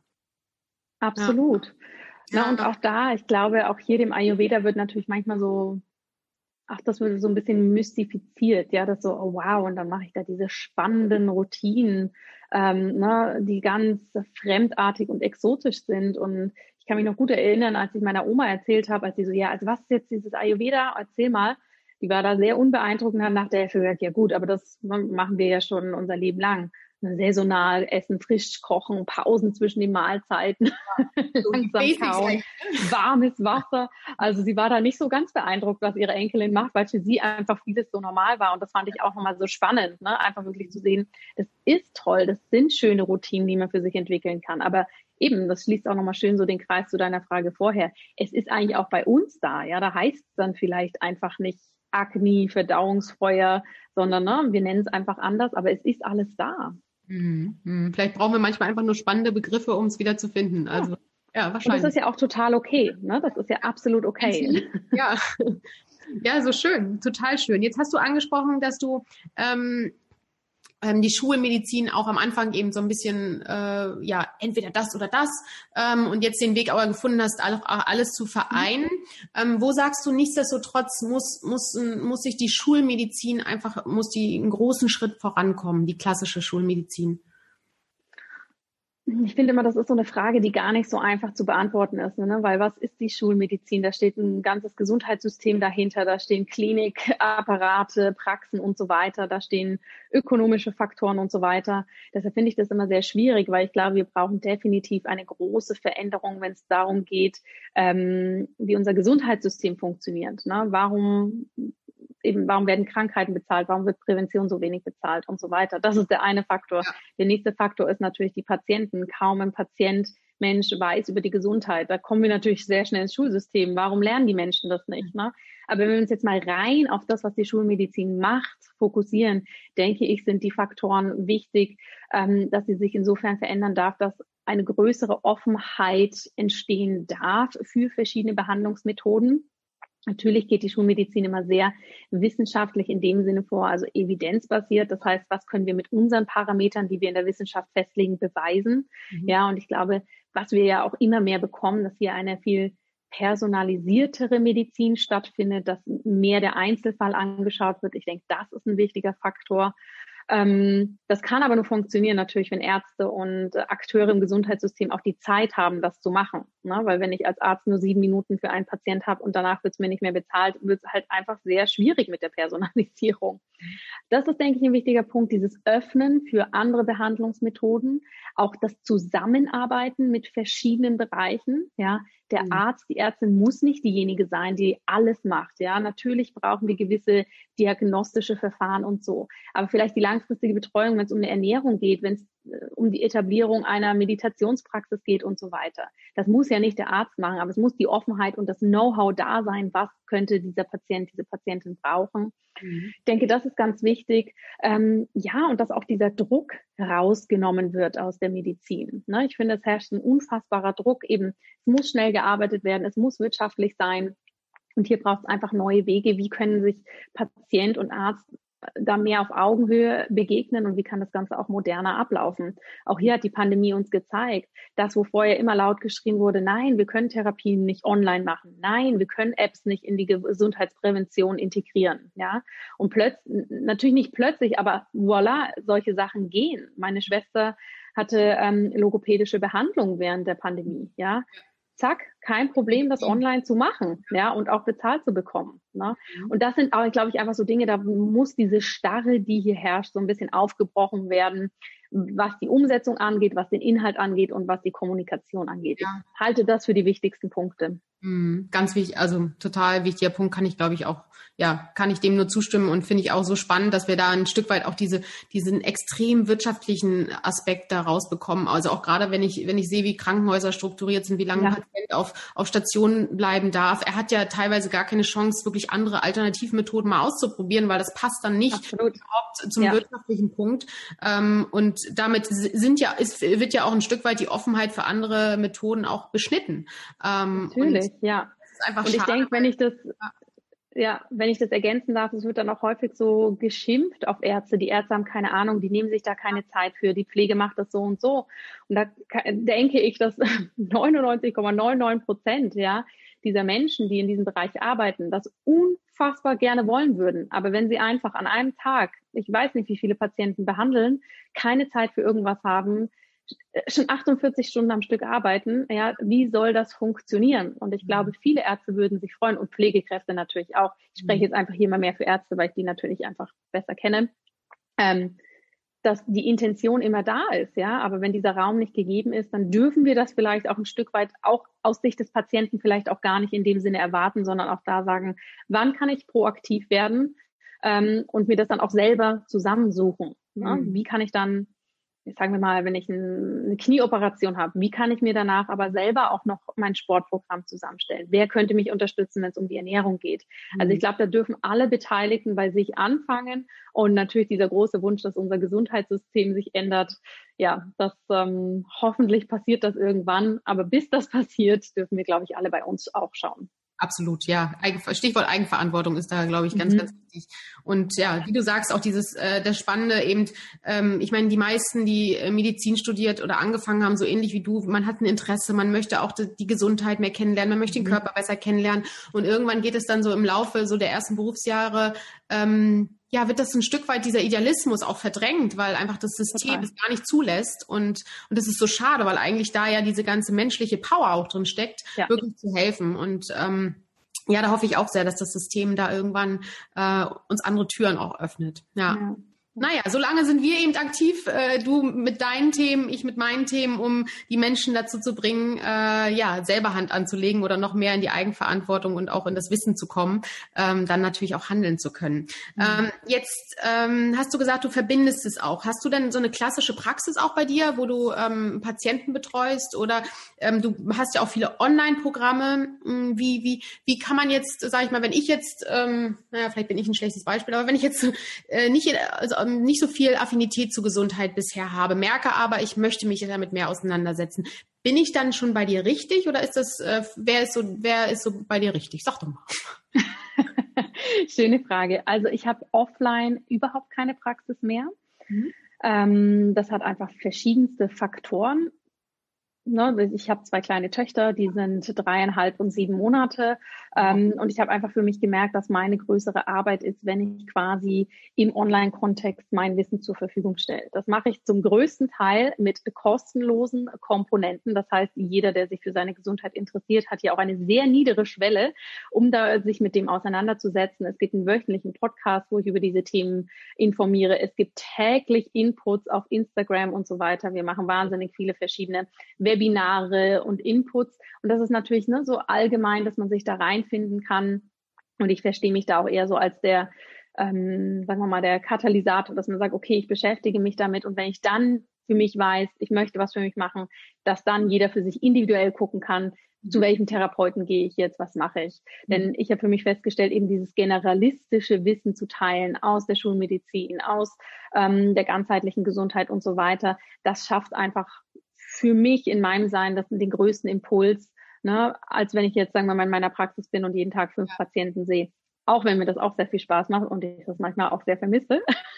Absolut. Ja. Na, und auch da, ich glaube, auch hier dem Ayurveda wird natürlich manchmal so ach, das wird so ein bisschen mystifiziert, ja, das so, oh wow, und dann mache ich da diese spannenden Routinen, ähm, ne, die ganz fremdartig und exotisch sind. Und ich kann mich noch gut erinnern, als ich meiner Oma erzählt habe, als sie so, ja, also was ist jetzt dieses Ayurveda? Erzähl mal. Die war da sehr unbeeindruckend, hat nach der Hälfte gesagt, ja gut, aber das machen wir ja schon unser Leben lang. Saisonal essen, frisch kochen, Pausen zwischen den Mahlzeiten, so langsam kauen, warmes Wasser. Also sie war da nicht so ganz beeindruckt, was ihre Enkelin macht, weil für sie einfach vieles so normal war. Und das fand ich auch nochmal so spannend, ne? Einfach wirklich zu sehen, das ist toll, das sind schöne Routinen, die man für sich entwickeln kann. Aber eben, das schließt auch nochmal schön so den Kreis zu deiner Frage vorher. Es ist eigentlich auch bei uns da, ja, da heißt es dann vielleicht einfach nicht Agni, Verdauungsfeuer, sondern ne, wir nennen es einfach anders, aber es ist alles da. Hm, vielleicht brauchen wir manchmal einfach nur spannende Begriffe, um es wieder zu finden. Also, ja, ja wahrscheinlich. Und das ist ja auch total okay, ne? Das ist ja absolut okay. Ja, ja, so schön, total schön. Jetzt hast du angesprochen, dass du ähm, ähm, die Schulmedizin auch am Anfang eben so ein bisschen, äh, ja, entweder das oder das ähm, und jetzt den Weg aber gefunden hast, alles, alles zu vereinen. Ähm, wo sagst du, nichtsdestotrotz muss, muss, muss sich die Schulmedizin einfach, muss die einen großen Schritt vorankommen, die klassische Schulmedizin? Ich finde immer, das ist so eine Frage, die gar nicht so einfach zu beantworten ist, ne? Weil was ist die Schulmedizin? Da steht ein ganzes Gesundheitssystem dahinter, da stehen Klinikapparate, Praxen und so weiter, da stehen ökonomische Faktoren und so weiter. Deshalb finde ich das immer sehr schwierig, weil ich glaube, wir brauchen definitiv eine große Veränderung, wenn es darum geht, ähm, wie unser Gesundheitssystem funktioniert, ne? Warum eben, warum werden Krankheiten bezahlt, warum wird Prävention so wenig bezahlt und so weiter. Das ist der eine Faktor. Ja. Der nächste Faktor ist natürlich die Patienten. Kaum ein Patient, Mensch weiß über die Gesundheit. Da kommen wir natürlich sehr schnell ins Schulsystem. Warum lernen die Menschen das nicht? Ne? Aber wenn wir uns jetzt mal rein auf das, was die Schulmedizin macht, fokussieren, denke ich, sind die Faktoren wichtig, ähm, dass sie sich insofern verändern darf, dass eine größere Offenheit entstehen darf für verschiedene Behandlungsmethoden. Natürlich geht die Schulmedizin immer sehr wissenschaftlich in dem Sinne vor, also evidenzbasiert. Das heißt, was können wir mit unseren Parametern, die wir in der Wissenschaft festlegen, beweisen? Mhm. Ja, und ich glaube, was wir ja auch immer mehr bekommen, dass hier eine viel personalisiertere Medizin stattfindet, dass mehr der Einzelfall angeschaut wird. Ich denke, das ist ein wichtiger Faktor. Ähm, das kann aber nur funktionieren natürlich, wenn Ärzte und Akteure im Gesundheitssystem auch die Zeit haben, das zu machen. Ne? Weil wenn ich als Arzt nur sieben Minuten für einen Patient habe und danach wird es mir nicht mehr bezahlt, wird es halt einfach sehr schwierig mit der Personalisierung. Das ist, denke ich, ein wichtiger Punkt, dieses Öffnen für andere Behandlungsmethoden, auch das Zusammenarbeiten mit verschiedenen Bereichen. Ja, der mhm. Arzt, die Ärztin muss nicht diejenige sein, die alles macht. Ja, natürlich brauchen wir gewisse diagnostische Verfahren und so. Aber vielleicht die langfristige Betreuung, wenn es um eine Ernährung geht, wenn es um die Etablierung einer Meditationspraxis geht und so weiter. Das muss ja nicht der Arzt machen, aber es muss die Offenheit und das Know-how da sein, was könnte dieser Patient, diese Patientin brauchen. Mhm. Ich denke, das ist ganz wichtig. Ähm, ja, und dass auch dieser Druck rausgenommen wird aus der Medizin. Ne? Ich finde, es herrscht ein unfassbarer Druck. Eben, es muss schnell gearbeitet werden, es muss wirtschaftlich sein. Und hier braucht es einfach neue Wege. Wie können sich Patient und Arzt da mehr auf Augenhöhe begegnen und wie kann das Ganze auch moderner ablaufen. Auch hier hat die Pandemie uns gezeigt, dass wo vorher immer laut geschrien wurde, nein, wir können Therapien nicht online machen, nein, wir können Apps nicht in die Gesundheitsprävention integrieren, ja. Und plötzlich, natürlich nicht plötzlich, aber voilà, solche Sachen gehen. Meine Schwester hatte ähm, logopädische Behandlung während der Pandemie, ja. Zack, kein Problem, das online zu machen, ja, und auch bezahlt zu bekommen, ne? Und das sind auch, glaube ich, einfach so Dinge, da muss diese Starre, die hier herrscht, so ein bisschen aufgebrochen werden, was die Umsetzung angeht, was den Inhalt angeht und was die Kommunikation angeht. Ja. Ich halte das für die wichtigsten Punkte. Mhm, ganz wichtig, also total wichtiger Punkt, kann ich, glaube ich, auch, ja, kann ich dem nur zustimmen und finde ich auch so spannend, dass wir da ein Stück weit auch diese, diesen extrem wirtschaftlichen Aspekt da rausbekommen. Also auch gerade, wenn ich, wenn ich sehe, wie Krankenhäuser strukturiert sind, wie lange ja. ein Patient auf, auf Station bleiben darf. Er hat ja teilweise gar keine Chance, wirklich andere Alternativmethoden mal auszuprobieren, weil das passt dann nicht Absolut. überhaupt zum ja. wirtschaftlichen Punkt. Und damit sind ja, ist, wird ja auch ein Stück weit die Offenheit für andere Methoden auch beschnitten. Natürlich. Ja, und ich denke, wenn ich das, ja, wenn ich das ergänzen darf, es wird dann auch häufig so geschimpft auf Ärzte. Die Ärzte haben keine Ahnung, die nehmen sich da keine Zeit für. Die Pflege macht das so und so. Und da denke ich, dass neunundneunzig Komma neunundneunzig Prozent, ja, dieser Menschen, die in diesem Bereich arbeiten, das unfassbar gerne wollen würden. Aber wenn sie einfach an einem Tag, ich weiß nicht, wie viele Patienten behandeln, keine Zeit für irgendwas haben, schon achtundvierzig Stunden am Stück arbeiten, ja, wie soll das funktionieren? Und ich glaube, viele Ärzte würden sich freuen und Pflegekräfte natürlich auch. Ich spreche jetzt einfach hier mal mehr für Ärzte, weil ich die natürlich einfach besser kenne, ähm, dass die Intention immer da ist, ja. Aber wenn dieser Raum nicht gegeben ist, dann dürfen wir das vielleicht auch ein Stück weit auch aus Sicht des Patienten vielleicht auch gar nicht in dem Sinne erwarten, sondern auch da sagen, wann kann ich proaktiv werden ähm, und mir das dann auch selber zusammensuchen. Ne? Mhm. Wie kann ich dann, sagen wir mal, wenn ich eine Knieoperation habe, wie kann ich mir danach aber selber auch noch mein Sportprogramm zusammenstellen? Wer könnte mich unterstützen, wenn es um die Ernährung geht? Mhm. Also ich glaube, da dürfen alle Beteiligten bei sich anfangen und natürlich dieser große Wunsch, dass unser Gesundheitssystem sich ändert. Ja, das ähm, hoffentlich passiert das irgendwann, aber bis das passiert, dürfen wir, glaube ich, alle bei uns auch schauen. Absolut, ja. Stichwort Eigenverantwortung ist da, glaube ich, ganz, mhm. ganz wichtig. Und ja, wie du sagst, auch dieses, äh, das Spannende eben, ähm, ich meine, die meisten, die äh, Medizin studiert oder angefangen haben, so ähnlich wie du, man hat ein Interesse, man möchte auch die, die Gesundheit mehr kennenlernen, man möchte den Körper besser kennenlernen. Und irgendwann geht es dann so im Laufe so der ersten Berufsjahre, ähm, ja, wird das ein Stück weit dieser Idealismus auch verdrängt, weil einfach das System Total. es gar nicht zulässt. Und, und das ist so schade, weil eigentlich da ja diese ganze menschliche Power auch drin steckt, ja. wirklich zu helfen. Und ähm, ja, da hoffe ich auch sehr, dass das System da irgendwann äh, uns andere Türen auch öffnet. Ja. ja. Naja, solange sind wir eben aktiv, äh, du mit deinen Themen, ich mit meinen Themen, um die Menschen dazu zu bringen, äh, ja, selber Hand anzulegen oder noch mehr in die Eigenverantwortung und auch in das Wissen zu kommen, ähm, dann natürlich auch handeln zu können. Mhm. Ähm, jetzt ähm, hast du gesagt, du verbindest es auch. Hast du denn so eine klassische Praxis auch bei dir, wo du ähm, Patienten betreust oder ähm, du hast ja auch viele Online-Programme. Wie, wie, wie kann man jetzt, sage ich mal, wenn ich jetzt, ähm, naja, vielleicht bin ich ein schlechtes Beispiel, aber wenn ich jetzt äh, nicht, also nicht so viel Affinität zur Gesundheit bisher habe, merke aber, ich möchte mich damit mehr auseinandersetzen. Bin ich dann schon bei dir richtig oder ist das, äh, wer ist so, wer ist so bei dir richtig? Sag doch mal. Schöne Frage. Also ich habe offline überhaupt keine Praxis mehr. Mhm. Ähm, das hat einfach verschiedenste Faktoren. Ne, ich habe zwei kleine Töchter, die sind dreieinhalb und sieben Monate. Ähm, und ich habe einfach für mich gemerkt, dass meine größere Arbeit ist, wenn ich quasi im Online-Kontext mein Wissen zur Verfügung stelle. Das mache ich zum größten Teil mit kostenlosen Komponenten. Das heißt, jeder, der sich für seine Gesundheit interessiert, hat ja auch eine sehr niedere Schwelle, um da sich mit dem auseinanderzusetzen. Es gibt einen wöchentlichen Podcast, wo ich über diese Themen informiere. Es gibt täglich Inputs auf Instagram und so weiter. Wir machen wahnsinnig viele verschiedene Webinare und Inputs. Und das ist natürlich ne, so allgemein, dass man sich da reinfinden kann. Und ich verstehe mich da auch eher so als der, ähm, sagen wir mal, der Katalysator, dass man sagt, okay, ich beschäftige mich damit. Und wenn ich dann für mich weiß, ich möchte was für mich machen, dass dann jeder für sich individuell gucken kann, zu welchem Therapeuten gehe ich jetzt, was mache ich? Denn ich habe für mich festgestellt, eben dieses generalistische Wissen zu teilen aus der Schulmedizin, aus ähm, der ganzheitlichen Gesundheit und so weiter, das schafft einfach für mich in meinem Sein das den größten Impuls, ne, als wenn ich jetzt, sagen wir mal, in meiner Praxis bin und jeden Tag fünf ja. Patienten sehe. Auch wenn mir das auch sehr viel Spaß macht und ich das manchmal auch sehr vermisse.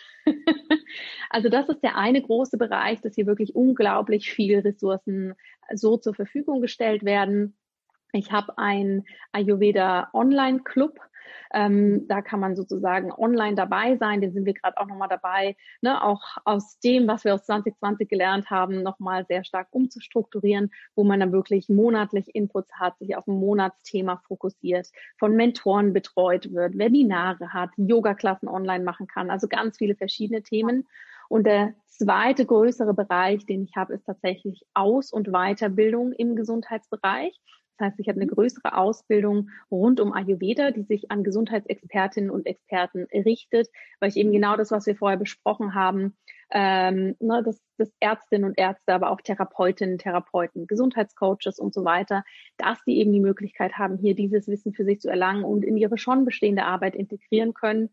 Also das ist der eine große Bereich, dass hier wirklich unglaublich viele Ressourcen so zur Verfügung gestellt werden. Ich habe einen Ayurveda Online Club. Ähm, da kann man sozusagen online dabei sein. Den sind wir gerade auch nochmal dabei, ne, auch aus dem, was wir aus zwanzig zwanzig gelernt haben, nochmal sehr stark umzustrukturieren, wo man dann wirklich monatlich Inputs hat, sich auf ein Monatsthema fokussiert, von Mentoren betreut wird, Webinare hat, Yoga-Klassen online machen kann, also ganz viele verschiedene Themen. Und der zweite größere Bereich, den ich habe, ist tatsächlich Aus- und Weiterbildung im Gesundheitsbereich. Das heißt, ich habe eine größere Ausbildung rund um Ayurveda, die sich an Gesundheitsexpertinnen und Experten richtet, weil ich eben genau das, was wir vorher besprochen haben, ähm, ne, dass, dass Ärztinnen und Ärzte, aber auch Therapeutinnen, Therapeuten, Gesundheitscoaches und so weiter, dass die eben die Möglichkeit haben, hier dieses Wissen für sich zu erlangen und in ihre schon bestehende Arbeit integrieren können.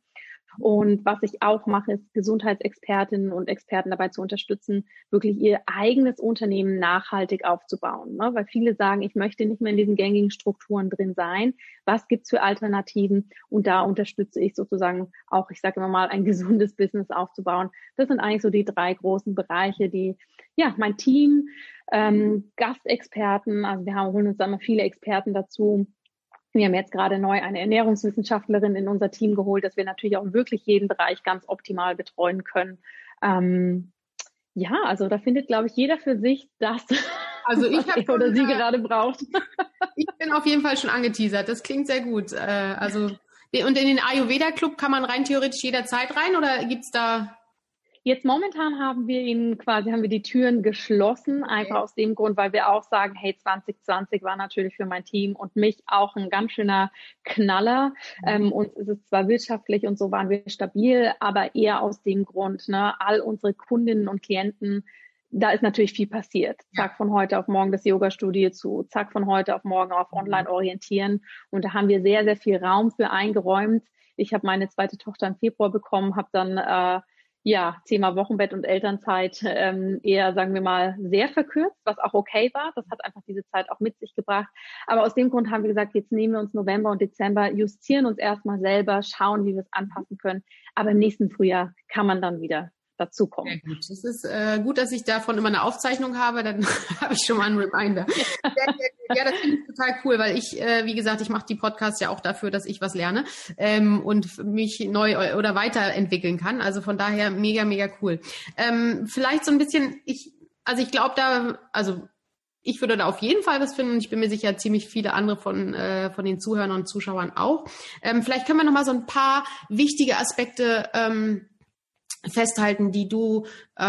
Und was ich auch mache, ist Gesundheitsexpertinnen und Experten dabei zu unterstützen, wirklich ihr eigenes Unternehmen nachhaltig aufzubauen. Ne? Weil viele sagen, ich möchte nicht mehr in diesen gängigen Strukturen drin sein. Was gibt's für Alternativen? Und da unterstütze ich sozusagen auch, ich sage immer mal, ein gesundes Business aufzubauen. Das sind eigentlich so die drei großen Bereiche, die, ja, mein Team, ähm, Gastexperten, also wir haben, holen uns da immer viele Experten dazu. Wir haben jetzt gerade neu eine Ernährungswissenschaftlerin in unser Team geholt, dass wir natürlich auch wirklich jeden Bereich ganz optimal betreuen können. Ähm, ja, also da findet, glaube ich, jeder für sich das, also ich was er oder sie äh, gerade braucht. Ich bin auf jeden Fall schon angeteasert. Das klingt sehr gut. Äh, also und in den Ayurveda-Club kann man rein theoretisch jederzeit rein oder gibt's da... Jetzt momentan haben wir ihn quasi, haben wir die Türen geschlossen, einfach okay. Aus dem Grund, weil wir auch sagen, hey, zwanzig zwanzig war natürlich für mein Team und mich auch ein ganz schöner Knaller. Mhm. Ähm, uns ist es zwar wirtschaftlich und so waren wir stabil, aber eher aus dem Grund, ne, all unsere Kundinnen und Klienten, da ist natürlich viel passiert. Ja. Zack, von heute auf morgen das Yoga-Studio zu, zack, von heute auf morgen auf online orientieren. Und da haben wir sehr, sehr viel Raum für eingeräumt. Ich habe meine zweite Tochter im Februar bekommen, habe dann äh, ja, Thema Wochenbett und Elternzeit ähm, eher, sagen wir mal, sehr verkürzt, was auch okay war. Das hat einfach diese Zeit auch mit sich gebracht. Aber aus dem Grund haben wir gesagt, jetzt nehmen wir uns November und Dezember, justieren uns erstmal selber, schauen, wie wir es anpassen können. Aber im nächsten Frühjahr kann man dann wieder dazu kommen. Sehr gut. Es ist äh, gut, dass ich davon immer eine Aufzeichnung habe, dann habe ich schon mal einen Reminder. Sehr, sehr gut. Ja, das finde ich total cool, weil ich, äh, wie gesagt, ich mache die Podcasts ja auch dafür, dass ich was lerne ähm, und mich neu oder weiterentwickeln kann. Also von daher mega, mega cool. Ähm, vielleicht so ein bisschen, ich, also ich glaube da, also ich würde da auf jeden Fall was finden und ich bin mir sicher, ziemlich viele andere von äh, von den Zuhörern und Zuschauern auch. Ähm, vielleicht können wir noch mal so ein paar wichtige Aspekte ähm, festhalten, die du,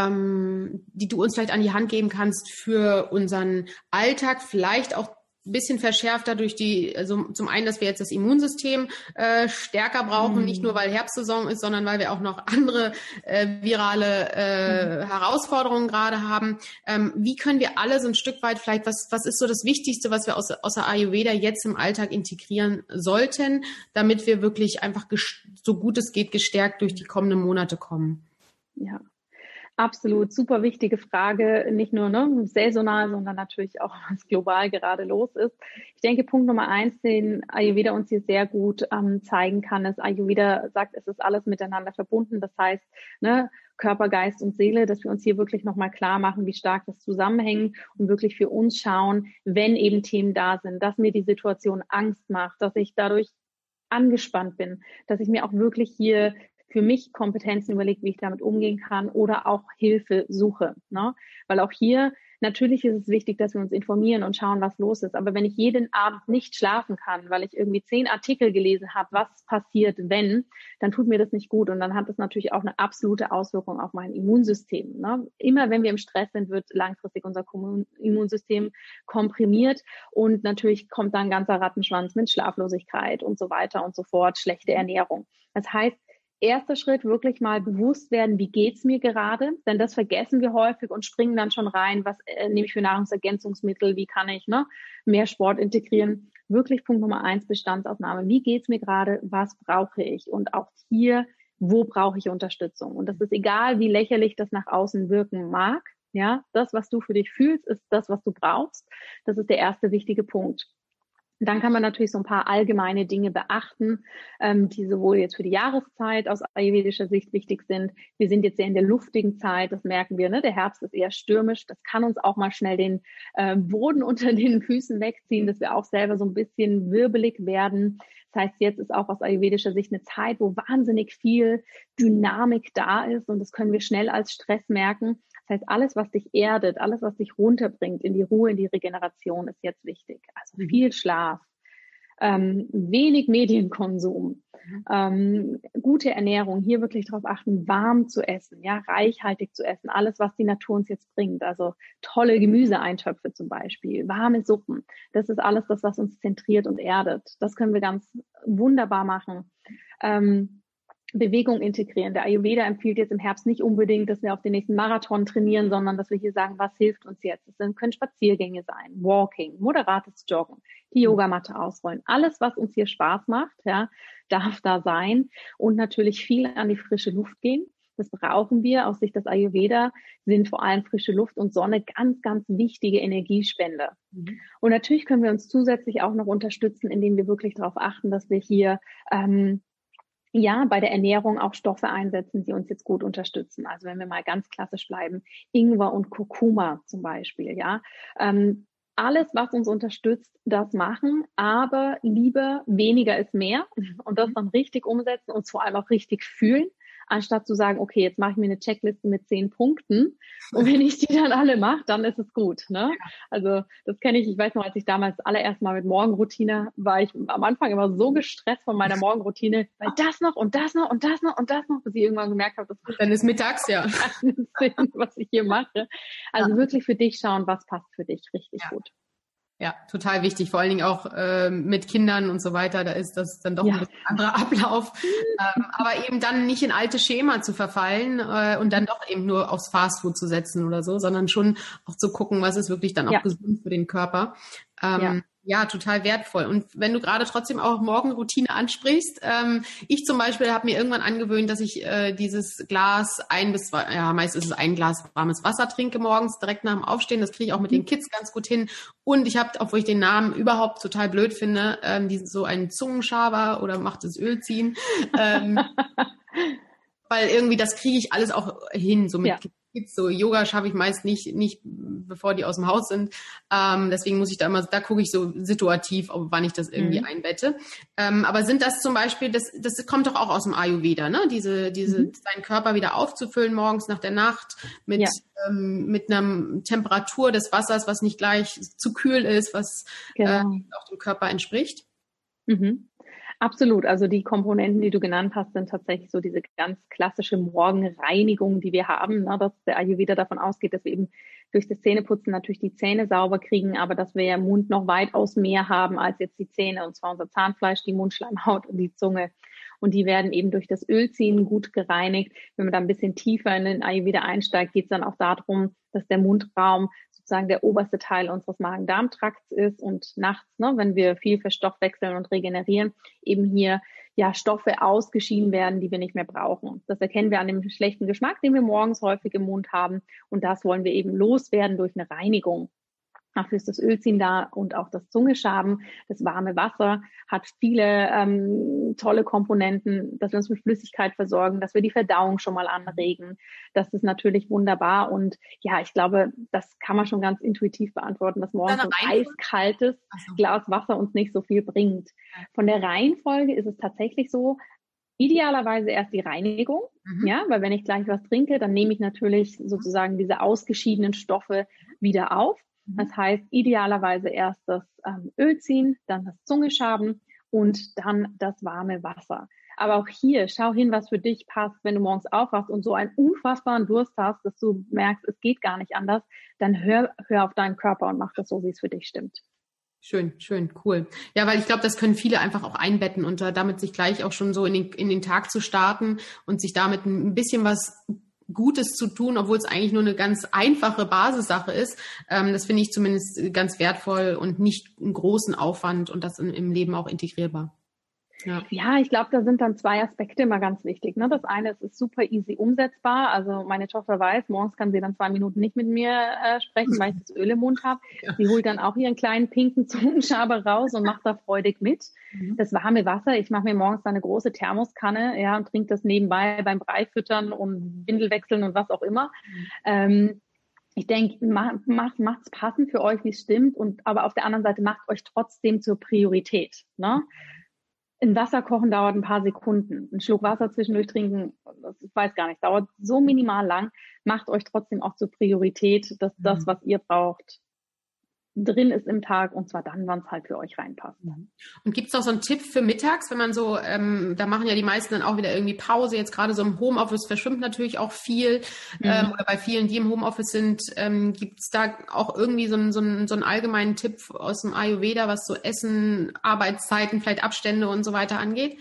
ähm, die du uns vielleicht an die Hand geben kannst für unseren Alltag, vielleicht auch ein bisschen verschärfter durch die, also zum einen, dass wir jetzt das Immunsystem äh, stärker brauchen, mhm. nicht nur weil Herbstsaison ist, sondern weil wir auch noch andere äh, virale äh, mhm. Herausforderungen gerade haben. Ähm, wie können wir alle so ein Stück weit vielleicht, was was ist so das Wichtigste, was wir aus, außer Ayurveda jetzt im Alltag integrieren sollten, damit wir wirklich einfach ges- so gut es geht gestärkt durch die kommenden Monate kommen? Ja. Absolut, super wichtige Frage, nicht nur ne, saisonal, sondern natürlich auch, was global gerade los ist. Ich denke, Punkt Nummer eins, den Ayurveda uns hier sehr gut ähm, zeigen kann, ist, Ayurveda sagt, es ist alles miteinander verbunden. Das heißt, ne, Körper, Geist und Seele, dass wir uns hier wirklich nochmal klar machen, wie stark das zusammenhängt und wirklich für uns schauen, wenn eben Themen da sind, dass mir die Situation Angst macht, dass ich dadurch angespannt bin, dass ich mir auch wirklich hier für mich Kompetenzen überlegt, wie ich damit umgehen kann oder auch Hilfe suche. Ne? Weil auch hier, natürlich ist es wichtig, dass wir uns informieren und schauen, was los ist. Aber wenn ich jeden Abend nicht schlafen kann, weil ich irgendwie zehn Artikel gelesen habe, was passiert, wenn, dann tut mir das nicht gut. Und dann hat das natürlich auch eine absolute Auswirkung auf mein Immunsystem. Ne? Immer wenn wir im Stress sind, wird langfristig unser Immunsystem komprimiert. Und natürlich kommt dann ein ganzer Rattenschwanz mit Schlaflosigkeit und so weiter und so fort, schlechte Ernährung. Das heißt, erster Schritt, wirklich mal bewusst werden, wie geht's mir gerade? Denn das vergessen wir häufig und springen dann schon rein, was äh, nehme ich für Nahrungsergänzungsmittel, wie kann ich ne, mehr Sport integrieren? Wirklich Punkt Nummer eins, Bestandsaufnahme. Wie geht's mir gerade? Was brauche ich? Und auch hier, wo brauche ich Unterstützung? Und das ist egal, wie lächerlich das nach außen wirken mag. Ja, das, was du für dich fühlst, ist das, was du brauchst. Das ist der erste wichtige Punkt. Dann kann man natürlich so ein paar allgemeine Dinge beachten, ähm, die sowohl jetzt für die Jahreszeit aus ayurvedischer Sicht wichtig sind. Wir sind jetzt sehr in der luftigen Zeit, das merken wir, ne? Der Herbst ist eher stürmisch. Das kann uns auch mal schnell den äh, Boden unter den Füßen wegziehen, dass wir auch selber so ein bisschen wirbelig werden. Das heißt, jetzt ist auch aus ayurvedischer Sicht eine Zeit, wo wahnsinnig viel Dynamik da ist und das können wir schnell als Stress merken. Das heißt, alles, was dich erdet, alles, was dich runterbringt in die Ruhe, in die Regeneration, ist jetzt wichtig. Also viel Schlaf, ähm, wenig Medienkonsum, mhm. ähm, gute Ernährung, hier wirklich darauf achten, warm zu essen, ja, reichhaltig zu essen, alles, was die Natur uns jetzt bringt. Also tolle Gemüseeintöpfe zum Beispiel, warme Suppen. Das ist alles das, was uns zentriert und erdet. Das können wir ganz wunderbar machen. Ähm, Bewegung integrieren. Der Ayurveda empfiehlt jetzt im Herbst nicht unbedingt, dass wir auf den nächsten Marathon trainieren, sondern dass wir hier sagen, was hilft uns jetzt? Das können Spaziergänge sein, Walking, moderates Joggen, die Yogamatte ausrollen. Alles, was uns hier Spaß macht, ja, darf da sein und natürlich viel an die frische Luft gehen. Das brauchen wir. Aus Sicht des Ayurveda sind vor allem frische Luft und Sonne ganz, ganz wichtige Energiespender. Mhm. Und natürlich können wir uns zusätzlich auch noch unterstützen, indem wir wirklich darauf achten, dass wir hier ähm, ja, bei der Ernährung auch Stoffe einsetzen, die uns jetzt gut unterstützen. Also wenn wir mal ganz klassisch bleiben, Ingwer und Kurkuma zum Beispiel, ja. Ähm, alles, was uns unterstützt, das machen, aber lieber weniger ist mehr und das dann richtig umsetzen und vor allem auch richtig fühlen, anstatt zu sagen, okay, jetzt mache ich mir eine Checkliste mit zehn Punkten und wenn ich die dann alle mache, dann ist es gut. Ne? Also das kenne ich, ich weiß noch, als ich damals allererst mal mit Morgenroutine war, ich am Anfang immer so gestresst von meiner Morgenroutine, weil das noch und das noch und das noch und das noch, bis ich irgendwann gemerkt habe, das dann ist mittags, ja. Sinn, was ich hier mache. Also ja. Wirklich für dich schauen, was passt für dich richtig ja. gut. Ja, total wichtig, vor allen Dingen auch äh, mit Kindern und so weiter, da ist das dann doch ja. ein bisschen anderer Ablauf. ähm, aber eben dann nicht in alte Schema zu verfallen äh, und dann doch eben nur aufs Fastfood zu setzen oder so, sondern schon auch zu gucken, was ist wirklich dann auch ja. gesund für den Körper. Ähm, ja. Ja, total wertvoll. Und wenn du gerade trotzdem auch Morgenroutine ansprichst, ähm, ich zum Beispiel habe mir irgendwann angewöhnt, dass ich äh, dieses Glas ein bis zwei, ja meist ist es ein Glas warmes Wasser trinke morgens direkt nach dem Aufstehen. Das kriege ich auch mit den Kids ganz gut hin. Und ich habe, obwohl ich den Namen überhaupt total blöd finde, ähm, diesen, so einen Zungenschaber oder machtes Öl ziehen. Ähm, weil irgendwie das kriege ich alles auch hin, so mit ja. So Yoga schaffe ich meist nicht, nicht bevor die aus dem Haus sind. Ähm, deswegen muss ich da immer, da gucke ich so situativ, ob, wann ich das irgendwie mhm. einbette. Ähm, aber sind das zum Beispiel, das, das kommt doch auch aus dem Ayurveda, ne? Diese, diese, mhm. seinen Körper wieder aufzufüllen morgens nach der Nacht mit, ja. ähm, mit einer Temperatur des Wassers, was nicht gleich zu kühl ist, was genau. äh, auch dem Körper entspricht. Mhm. Absolut. Also die Komponenten, die du genannt hast, sind tatsächlich so diese ganz klassische Morgenreinigung, die wir haben, ne, dass der Ayurveda davon ausgeht, dass wir eben durch das Zähneputzen natürlich die Zähne sauber kriegen, aber dass wir im Mund noch weitaus mehr haben als jetzt die Zähne, und zwar unser Zahnfleisch, die Mundschleimhaut und die Zunge. Und die werden eben durch das Ölziehen gut gereinigt. Wenn man da ein bisschen tiefer in den Ayurveda einsteigt, geht es dann auch darum, dass der Mundraum sozusagen der oberste Teil unseres Magen-Darm-Trakts ist und nachts, ne, wenn wir viel verstoffwechseln und regenerieren, eben hier ja Stoffe ausgeschieden werden, die wir nicht mehr brauchen. Das erkennen wir an dem schlechten Geschmack, den wir morgens häufig im Mund haben, und das wollen wir eben loswerden durch eine Reinigung. Dafür ist das Ölziehen da und auch das Zungeschaben. Das warme Wasser hat viele ähm, tolle Komponenten, dass wir uns mit Flüssigkeit versorgen, dass wir die Verdauung schon mal anregen. Das ist natürlich wunderbar. Und ja, ich glaube, das kann man schon ganz intuitiv beantworten, dass morgens ein eiskaltes so. Glas Wasser uns nicht so viel bringt. Von der Reihenfolge ist es tatsächlich so, idealerweise erst die Reinigung, mhm. ja, weil wenn ich gleich was trinke, dann nehme ich natürlich sozusagen diese ausgeschiedenen Stoffe wieder auf. Das heißt, idealerweise erst das ähm, Öl ziehen, dann das Zungeschaben und dann das warme Wasser. Aber auch hier, schau hin, was für dich passt. Wenn du morgens aufwachst und so einen unfassbaren Durst hast, dass du merkst, es geht gar nicht anders, dann hör, hör auf deinen Körper und mach das so, wie es für dich stimmt. Schön, schön, cool. Ja, weil ich glaube, das können viele einfach auch einbetten und damit sich gleich auch schon so in den, in den Tag zu starten und sich damit ein bisschen was Gutes zu tun, obwohl es eigentlich nur eine ganz einfache Basissache ist. Ähm, das finde ich zumindest ganz wertvoll und nicht einen großen Aufwand und das in, im Leben auch integrierbar. Ja. ja, ich glaube, da sind dann zwei Aspekte immer ganz wichtig. Ne? Das eine, es ist super easy umsetzbar. Also meine Tochter weiß, morgens kann sie dann zwei Minuten nicht mit mir äh, sprechen, weil ich das Öl im Mund habe. Ja. Sie holt dann auch ihren kleinen pinken Zungenschaber raus und macht da freudig mit. Mhm. Das warme Wasser, ich mache mir morgens dann eine große Thermoskanne, ja, und trinke das nebenbei beim Brei füttern und Windel wechseln und was auch immer. Mhm. Ähm, Ich denke, macht macht macht's passend für euch, wie es stimmt, und aber auf der anderen Seite macht euch trotzdem zur Priorität. Ne? Ein Wasser kochen dauert ein paar Sekunden. Ein Schluck Wasser zwischendurch trinken, das, ich weiß gar nicht, dauert so minimal lang. Macht euch trotzdem auch zur Priorität, dass das, was ihr braucht, drin ist im Tag, und zwar dann, wann es halt für euch reinpasst. Und gibt es noch so einen Tipp für mittags, wenn man so, ähm, da machen ja die meisten dann auch wieder irgendwie Pause, jetzt gerade so im Homeoffice verschwimmt natürlich auch viel, mhm. ähm, oder bei vielen, die im Homeoffice sind, ähm, gibt es da auch irgendwie so einen, so, einen, so einen allgemeinen Tipp aus dem Ayurveda, was so Essen, Arbeitszeiten, vielleicht Abstände und so weiter angeht?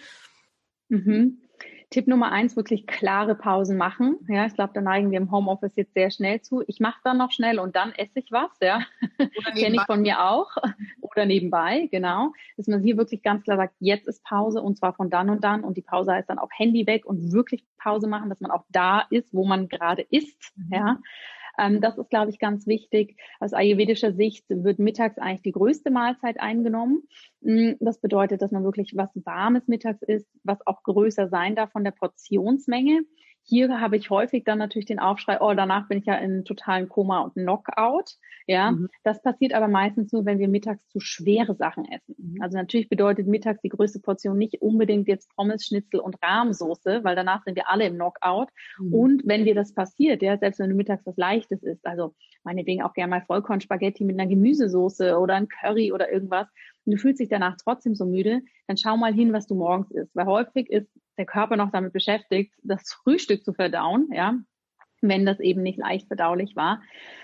Mhm. Tipp Nummer eins, wirklich klare Pausen machen. Ja, ich glaube, da neigen wir im Homeoffice jetzt sehr schnell zu. Ich mache dann noch schnell und dann esse ich was, ja. Kenne ich von mir auch. Oder nebenbei, genau. Dass man hier wirklich ganz klar sagt, jetzt ist Pause, und zwar von dann und dann. Und die Pause heißt dann auch Handy weg und wirklich Pause machen, dass man auch da ist, wo man gerade ist, ja. Ähm, das ist, glaube ich, ganz wichtig. Aus ayurvedischer Sicht wird mittags eigentlich die größte Mahlzeit eingenommen. Das bedeutet, dass man wirklich was Warmes mittags isst, was auch größer sein darf von der Portionsmenge. Hier habe ich häufig dann natürlich den Aufschrei, oh, danach bin ich ja in totalen Koma und Knockout. Ja, mhm. Das passiert aber meistens nur, wenn wir mittags zu schwere Sachen essen. Mhm. Also natürlich bedeutet mittags die größte Portion nicht unbedingt jetzt Pommes, Schnitzel und Rahmsoße, weil danach sind wir alle im Knockout. Mhm. Und wenn dir das passiert, ja, selbst wenn du mittags was Leichtes isst, also meinetwegen auch gerne mal Vollkornspaghetti mit einer Gemüsesoße oder ein Curry oder irgendwas, und du fühlst dich danach trotzdem so müde, dann schau mal hin, was du morgens isst. Weil häufig ist der Körper noch damit beschäftigt, das Frühstück zu verdauen, ja, wenn das eben nicht leicht verdaulich war.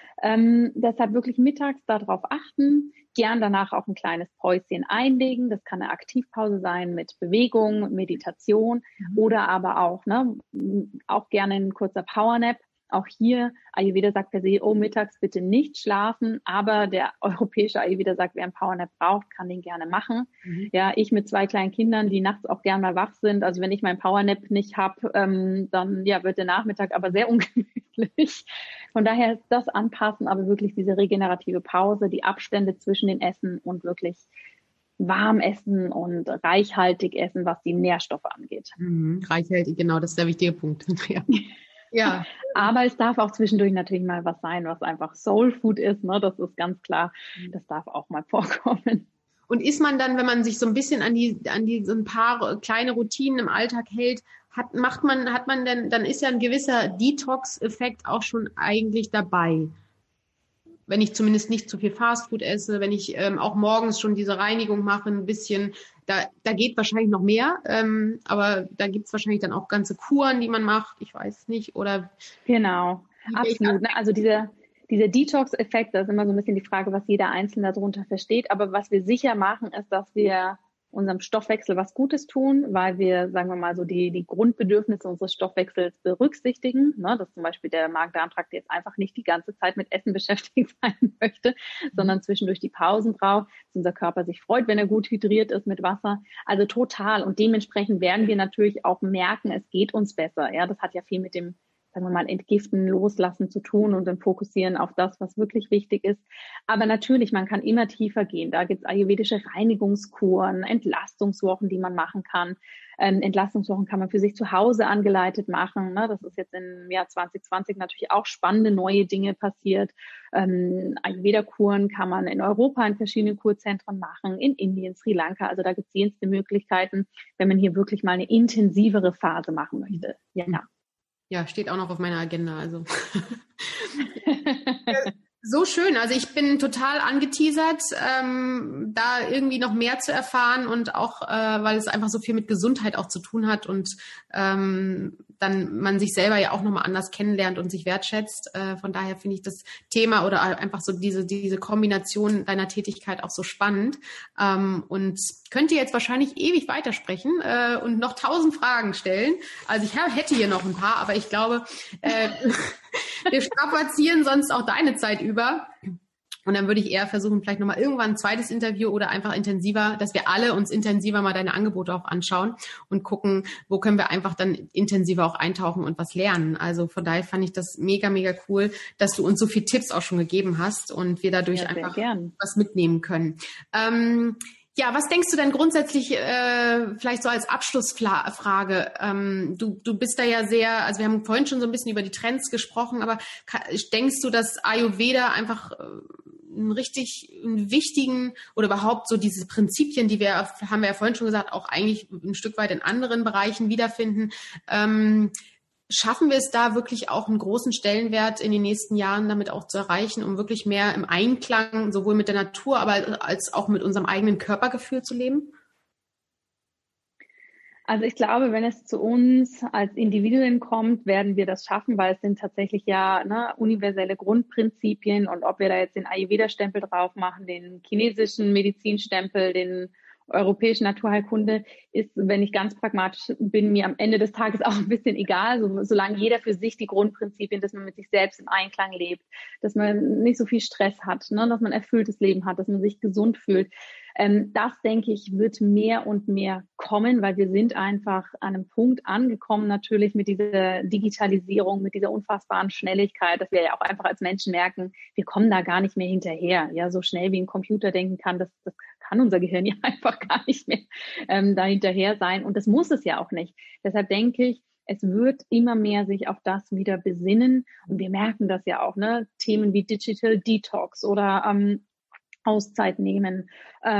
Ähm, deshalb wirklich mittags darauf achten, gern danach auch ein kleines Päuschen einlegen. Das kann eine Aktivpause sein mit Bewegung, Meditation, mhm. oder aber auch, ne, auch gerne ein kurzer Powernap. Auch hier, Ayurveda sagt per se, oh, mittags bitte nicht schlafen, aber der europäische Ayurveda sagt, wer einen Powernap braucht, kann den gerne machen. Mhm. Ja, ich mit zwei kleinen Kindern, die nachts auch gerne mal wach sind, also wenn ich meinen Powernap nicht habe, ähm, dann ja wird der Nachmittag aber sehr ungemütlich. Von daher ist das anpassen, aber wirklich diese regenerative Pause, die Abstände zwischen den Essen und wirklich warm essen und reichhaltig essen, was die Nährstoffe angeht. Mhm. Reichhaltig, genau, das ist der wichtige Punkt. Ja. Ja, aber es darf auch zwischendurch natürlich mal was sein, was einfach Soul Food ist, ne? Das ist ganz klar. Das darf auch mal vorkommen. Und ist man dann, wenn man sich so ein bisschen an die, an die, so ein paar kleine Routinen im Alltag hält, hat, macht man, hat man denn, dann ist ja ein gewisser Detox-Effekt auch schon eigentlich dabei. Wenn ich zumindest nicht zu viel Fastfood esse, wenn ich ähm, auch morgens schon diese Reinigung mache, ein bisschen, da, da geht wahrscheinlich noch mehr, ähm, aber da gibt's wahrscheinlich dann auch ganze Kuren, die man macht, ich weiß nicht, oder? Genau, absolut. Ne? Also dieser, dieser Detox-Effekt, das ist immer so ein bisschen die Frage, was jeder Einzelne darunter versteht, aber was wir sicher machen, ist, dass wir unserem Stoffwechsel was Gutes tun, weil wir, sagen wir mal, so die, die Grundbedürfnisse unseres Stoffwechsels berücksichtigen, ne, dass zum Beispiel der Magen-Darm-Trakt jetzt einfach nicht die ganze Zeit mit Essen beschäftigt sein möchte, mhm. sondern zwischendurch die Pausen braucht, dass unser Körper sich freut, wenn er gut hydriert ist mit Wasser. Also total. Und dementsprechend werden wir natürlich auch merken, es geht uns besser. Ja, das hat ja viel mit dem, sagen wir mal, Entgiften, Loslassen zu tun und dann fokussieren auf das, was wirklich wichtig ist. Aber natürlich, man kann immer tiefer gehen. Da gibt es ayurvedische Reinigungskuren, Entlastungswochen, die man machen kann. Ähm, Entlastungswochen kann man für sich zu Hause angeleitet machen. Ne? Das ist jetzt im Jahr zwanzig zwanzig natürlich auch spannende neue Dinge passiert. Ähm, Ayurveda-Kuren kann man in Europa in verschiedenen Kurzentren machen, in Indien, Sri Lanka. Also da gibt es jenste Möglichkeiten, wenn man hier wirklich mal eine intensivere Phase machen möchte. Ja. Ja, steht auch noch auf meiner Agenda. Also so schön. Also ich bin total angeteasert, ähm, da irgendwie noch mehr zu erfahren und auch, äh, weil es einfach so viel mit Gesundheit auch zu tun hat und ähm, dann man sich selber ja auch nochmal anders kennenlernt und sich wertschätzt. Äh, von daher finde ich das Thema oder einfach so diese diese Kombination deiner Tätigkeit auch so spannend ähm, und könnte jetzt wahrscheinlich ewig weitersprechen äh, und noch tausend Fragen stellen. Also ich hab, hätte hier noch ein paar, aber ich glaube, äh, wir strapazieren sonst auch deine Zeit über. Und dann würde ich eher versuchen, vielleicht nochmal irgendwann ein zweites Interview oder einfach intensiver, dass wir alle uns intensiver mal deine Angebote auch anschauen und gucken, wo können wir einfach dann intensiver auch eintauchen und was lernen. Also von daher fand ich das mega, mega cool, dass du uns so viele Tipps auch schon gegeben hast und wir dadurch ja, einfach gern was mitnehmen können. Ähm, Ja, was denkst du denn grundsätzlich, äh, vielleicht so als Abschlussfrage? Ähm, du, du bist da ja sehr, also wir haben vorhin schon so ein bisschen über die Trends gesprochen, aber kann, denkst du, dass Ayurveda einfach äh, einen richtig einen wichtigen oder überhaupt so diese Prinzipien, die wir, haben wir ja vorhin schon gesagt, auch eigentlich ein Stück weit in anderen Bereichen wiederfinden, ähm, schaffen wir es da wirklich auch einen großen Stellenwert in den nächsten Jahren damit auch zu erreichen, um wirklich mehr im Einklang sowohl mit der Natur, aber als auch mit unserem eigenen Körpergefühl zu leben? Also ich glaube, wenn es zu uns als Individuen kommt, werden wir das schaffen, weil es sind tatsächlich ja ne, universelle Grundprinzipien und ob wir da jetzt den Ayurveda-Stempel drauf machen, den chinesischen Medizinstempel, den europäische Naturheilkunde, ist, wenn ich ganz pragmatisch bin, mir am Ende des Tages auch ein bisschen egal, so, solange jeder für sich die Grundprinzipien, dass man mit sich selbst im Einklang lebt, dass man nicht so viel Stress hat, ne, dass man ein erfülltes Leben hat, dass man sich gesund fühlt. Ähm, das, denke ich, wird mehr und mehr kommen, weil wir sind einfach an einem Punkt angekommen, natürlich mit dieser Digitalisierung, mit dieser unfassbaren Schnelligkeit, dass wir ja auch einfach als Menschen merken, wir kommen da gar nicht mehr hinterher. Ja, so schnell wie ein Computer denken kann, das, das kann unser Gehirn ja einfach gar nicht mehr ähm, da hinterher sein. Und das muss es ja auch nicht. Deshalb denke ich, es wird immer mehr sich auf das wieder besinnen. Und wir merken das ja auch, ne? Themen wie Digital Detox oder ähm, Auszeit nehmen.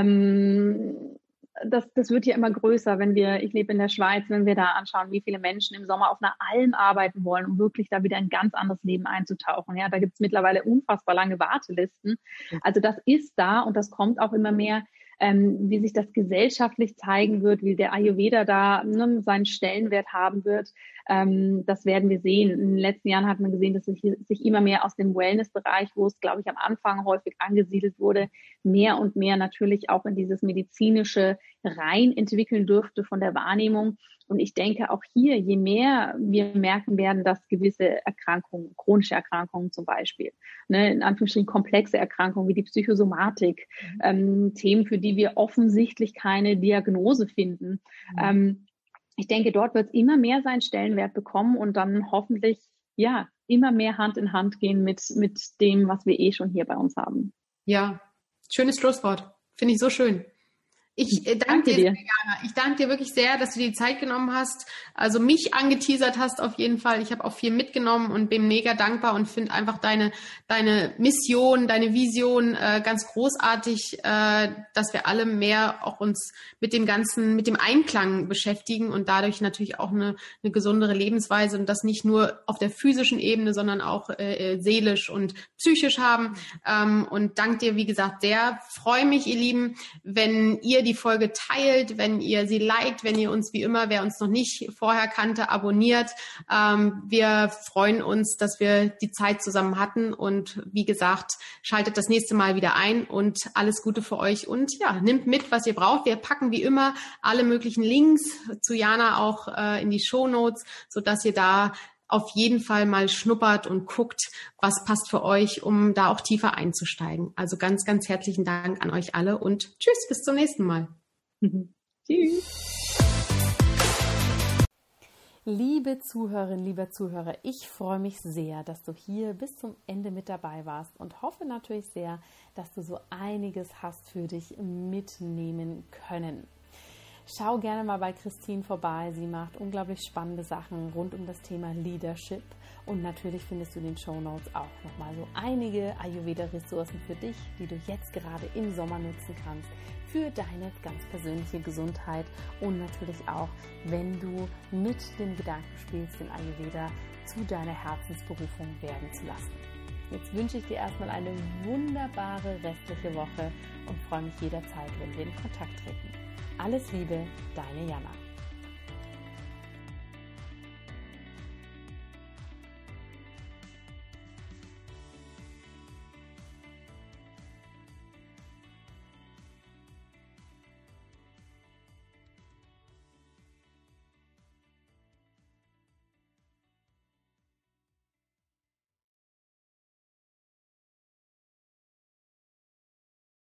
Ähm, das, das wird ja immer größer, wenn wir, ich lebe in der Schweiz, wenn wir da anschauen, wie viele Menschen im Sommer auf einer Alm arbeiten wollen, um wirklich da wieder ein ganz anderes Leben einzutauchen. Ja, da gibt es mittlerweile unfassbar lange Wartelisten. Also das ist da und das kommt auch immer mehr. Ähm, wie sich das gesellschaftlich zeigen wird, wie der Ayurveda da ne, seinen Stellenwert haben wird, ähm, das werden wir sehen. In den letzten Jahren hat man gesehen, dass sich, sich immer mehr aus dem Wellness-Bereich, wo es, glaube ich, am Anfang häufig angesiedelt wurde, mehr und mehr natürlich auch in dieses medizinische rein entwickeln dürfte von der Wahrnehmung. Und ich denke auch hier, je mehr wir merken werden, dass gewisse Erkrankungen, chronische Erkrankungen zum Beispiel, ne, in Anführungsstrichen komplexe Erkrankungen wie die Psychosomatik, mhm. ähm, Themen, für die wir offensichtlich keine Diagnose finden. Mhm. Ähm, ich denke, dort wird es immer mehr seinen Stellenwert bekommen und dann hoffentlich ja immer mehr Hand in Hand gehen mit, mit dem, was wir eh schon hier bei uns haben. Ja, schönes Schlusswort. Finde ich so schön. Ich äh, danke, danke dir, dir. Sehr, Jana. Ich danke dir wirklich sehr, dass du dir die Zeit genommen hast, also mich angeteasert hast auf jeden Fall. Ich habe auch viel mitgenommen und bin mega dankbar und finde einfach deine deine Mission, deine Vision äh, ganz großartig, äh, dass wir alle mehr auch uns mit dem Ganzen, mit dem Einklang beschäftigen und dadurch natürlich auch eine, eine gesundere Lebensweise und das nicht nur auf der physischen Ebene, sondern auch äh, seelisch und psychisch haben. Ähm, und danke dir, wie gesagt, sehr. Freue mich, ihr Lieben, wenn ihr die Folge teilt, wenn ihr sie liked, wenn ihr uns wie immer, wer uns noch nicht vorher kannte, abonniert. Ähm, wir freuen uns, dass wir die Zeit zusammen hatten und wie gesagt, schaltet das nächste Mal wieder ein und alles Gute für euch und ja, nehmt mit, was ihr braucht. Wir packen wie immer alle möglichen Links zu Jana auch äh, in die Shownotes, sodass ihr da auf jeden Fall mal schnuppert und guckt, was passt für euch, um da auch tiefer einzusteigen. Also ganz, ganz herzlichen Dank an euch alle und tschüss, bis zum nächsten Mal. Tschüss. Liebe Zuhörerinnen, lieber Zuhörer, ich freue mich sehr, dass du hier bis zum Ende mit dabei warst und hoffe natürlich sehr, dass du so einiges hast für dich mitnehmen können. Schau gerne mal bei Christine vorbei. Sie macht unglaublich spannende Sachen rund um das Thema Leadership. Und natürlich findest du in den Shownotes auch nochmal so einige Ayurveda-Ressourcen für dich, die du jetzt gerade im Sommer nutzen kannst, für deine ganz persönliche Gesundheit und natürlich auch, wenn du mit dem Gedanken spielst, den Ayurveda zu deiner Herzensberufung werden zu lassen. Jetzt wünsche ich dir erstmal eine wunderbare restliche Woche und freue mich jederzeit, wenn wir in Kontakt treten. Alles Liebe, deine Jana.